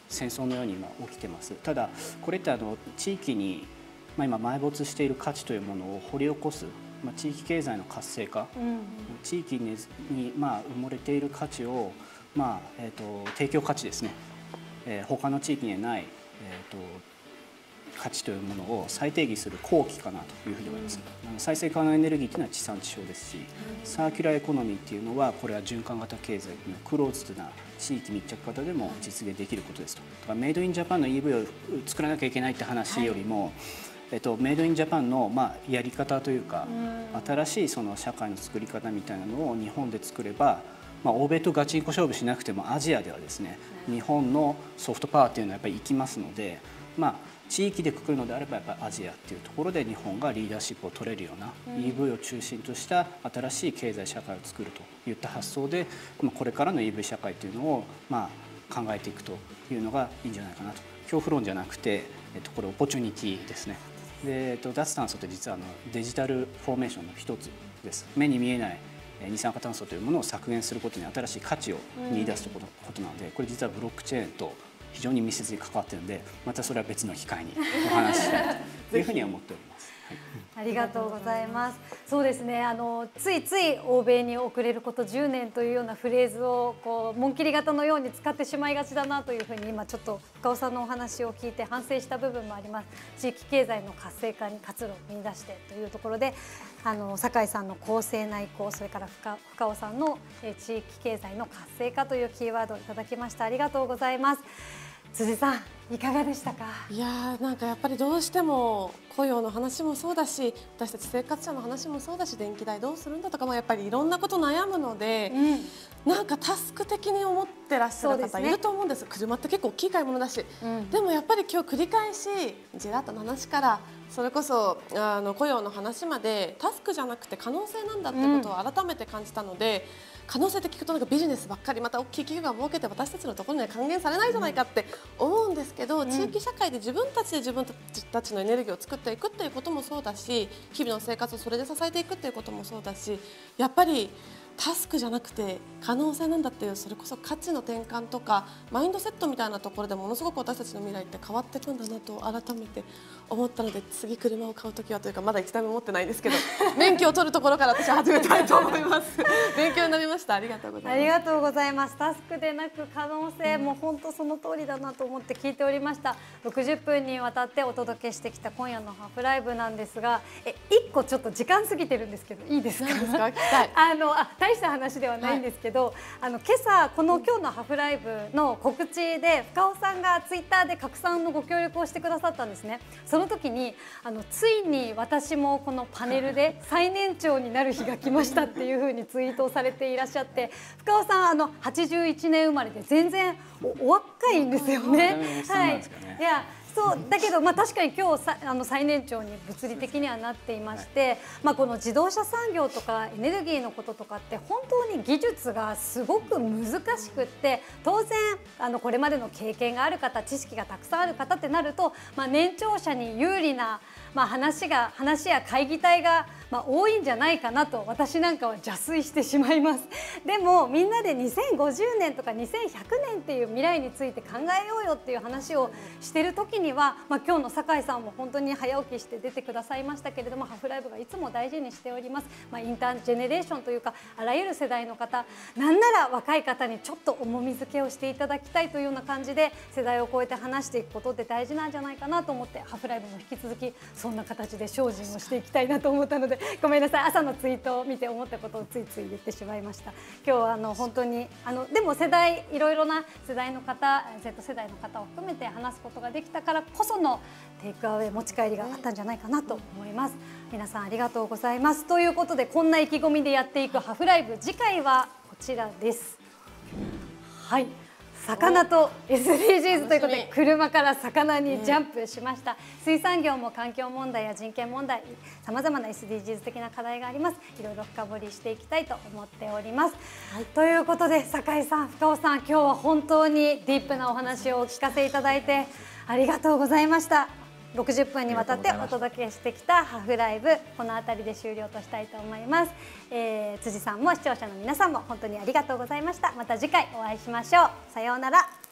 戦争のように今起きてます。ただこれってあの地域に、まあ、今埋没している価値というものを掘り起こす、まあ、地域経済の活性化、うん、地域に、にまあ、埋もれている価値を、まあえー、と提供価値ですね、えー、他の地域にはない、えー、と価値というものを再定義する好機かなというふうに思います。うん、再生可能エネルギーというのは地産地消ですし、うん、サーキュラーエコノミーっていうのはこれは循環型経済のクローズドな地域密着型でも実現できることですと。だからメイドインジャパンの イーブイ を作らなきゃいけないって話よりも、はい、えっと、メイドインジャパンの、まあ、やり方というか、うん、新しいその社会の作り方みたいなのを日本で作れば、まあ、欧米とガチンコ勝負しなくてもアジアではですね、日本のソフトパワーっていうのはやっぱり生きますので、まあ地域でくくるのであればやっぱりアジアっていうところで日本がリーダーシップを取れるような イーブイ を中心とした新しい経済社会を作るといった発想でこれからの イーブイ 社会というのをまあ考えていくというのがいいんじゃないかなと。恐怖論じゃなくて、えっと、これオポチュニティですね。で、えっと、脱炭素って実はあのデジタルフォーメーションの一つです。目に見えない二酸化炭素というものを削減することに新しい価値を見出すということなので、これ実はブロックチェーンと非常に密接に関わっているので、またそれは別の機会にお話ししたいというふうに思っております。はい、 ありがとうございます。そうですね、あのついつい欧米に遅れることじゅうねんというようなフレーズをこう紋切り型のように使ってしまいがちだなというふうに今ちょっと深尾さんのお話を聞いて反省した部分もあります。地域経済の活性化に活路を見出してというところで、あの酒井さんの公正な移行、それから深深尾さんの地域経済の活性化というキーワードをいただきました。ありがとうございます。辻さん、いかがでしたか？ いやー、なんかやっぱりどうしても雇用の話もそうだし、私たち生活者の話もそうだし、電気代どうするんだとかもやっぱりいろんなこと悩むので、うん、なんかタスク的に思ってらっしゃる方いると思うんです。ですね、車って結構大きい買い物だし、うん、でもやっぱり今日繰り返しジェラートの話からそれこそあの雇用の話までタスクじゃなくて可能性なんだってことを改めて感じたので、うん、可能性って聞くとなんかビジネスばっかりまた大きい企業が設けて私たちのところには還元されないじゃないかって思うんですけど、うん、地域社会で自分たちで自分たちのエネルギーを作っていくっていうこともそうだし、日々の生活をそれで支えていくっていうこともそうだし、やっぱりタスクじゃなくて可能性なんだっていう、それこそ価値の転換とかマインドセットみたいなところでものすごく私たちの未来って変わっていくんだなと改めて思ったので、次車を買うときはというかまだ一台も持ってないんですけど免許を取るところから私は始めたいと思います勉強になりました。ありがとうございます。 ありがとうございます。タスクでなく可能性、うん、もう本当その通りだなと思って聞いておりました。ろくじゅっぷんにわたってお届けしてきた今夜のハーフライブなんですが、えいっこちょっと時間過ぎてるんですけどいいですか？ 何ですか？聞きたい。 あのあ大した話ではないんですけど、はい、あの今朝この今日のハーフライブの告知で深尾さんがツイッターで拡散のご協力をしてくださったんですね。その時にあのついに私もこのパネルで最年長になる日が来ましたっていう風にツイートをされていらっしゃって、深尾さんあのはちじゅういちねん生まれで全然 お, お若いんですよね。はい。いやそうだけど、まあ、確かに今日さあの最年長に物理的にはなっていまして、はい、まあ、この自動車産業とかエネルギーのこととかって本当に技術がすごく難しくって、当然あのこれまでの経験がある方、知識がたくさんある方ってなると、まあ、年長者に有利な、まあ、話が話や会議体が、まあ、多いんじゃないかなと私なんかは邪推してしまいます。でもみんなでにせんごじゅうねんとかにせんひゃくねんっていう未来について考えようよっていう話をしている時には、まあ、今日の酒井さんも本当に早起きして出てくださいましたけれども、ハーフライブがいつも大事にしております、まあ、インタージェネレーションというかあらゆる世代の方、なんなら若い方にちょっと重み付けをしていただきたいというような感じで世代を超えて話していくことって大事なんじゃないかなと思って、ハーフライブも引き続きそんな形で精進をしていきたいなと思ったので、ごめんなさい、朝のツイートを見て思ったことをついつい言ってしまいました。今日はあの本当にあのでも世代いろいろな世代の方、Z 世代の方を含めて話すことができたからこそのテイクアウェイ持ち帰りがあったんじゃないかなと思います。皆さんありがとうございます。ということでこんな意気込みでやっていくハーフライブ、次回はこちらです。はい。魚と エスディージーズ ということで車から魚にジャンプしました。水産業も環境問題や人権問題、さまざまな エスディージーズ 的な課題があります。いろいろ深掘りしていきたいと思っております。はい、ということで酒井さん、深尾さん、今日は本当にディープなお話をお聞かせいただいてありがとうございました。ろくじゅっぷんにわたってお届けしてきたハーフライブ、この辺りで終了としたいと思います。えー、辻さんも視聴者の皆さんも本当にありがとうございました。また次回お会いしましょう。さようなら。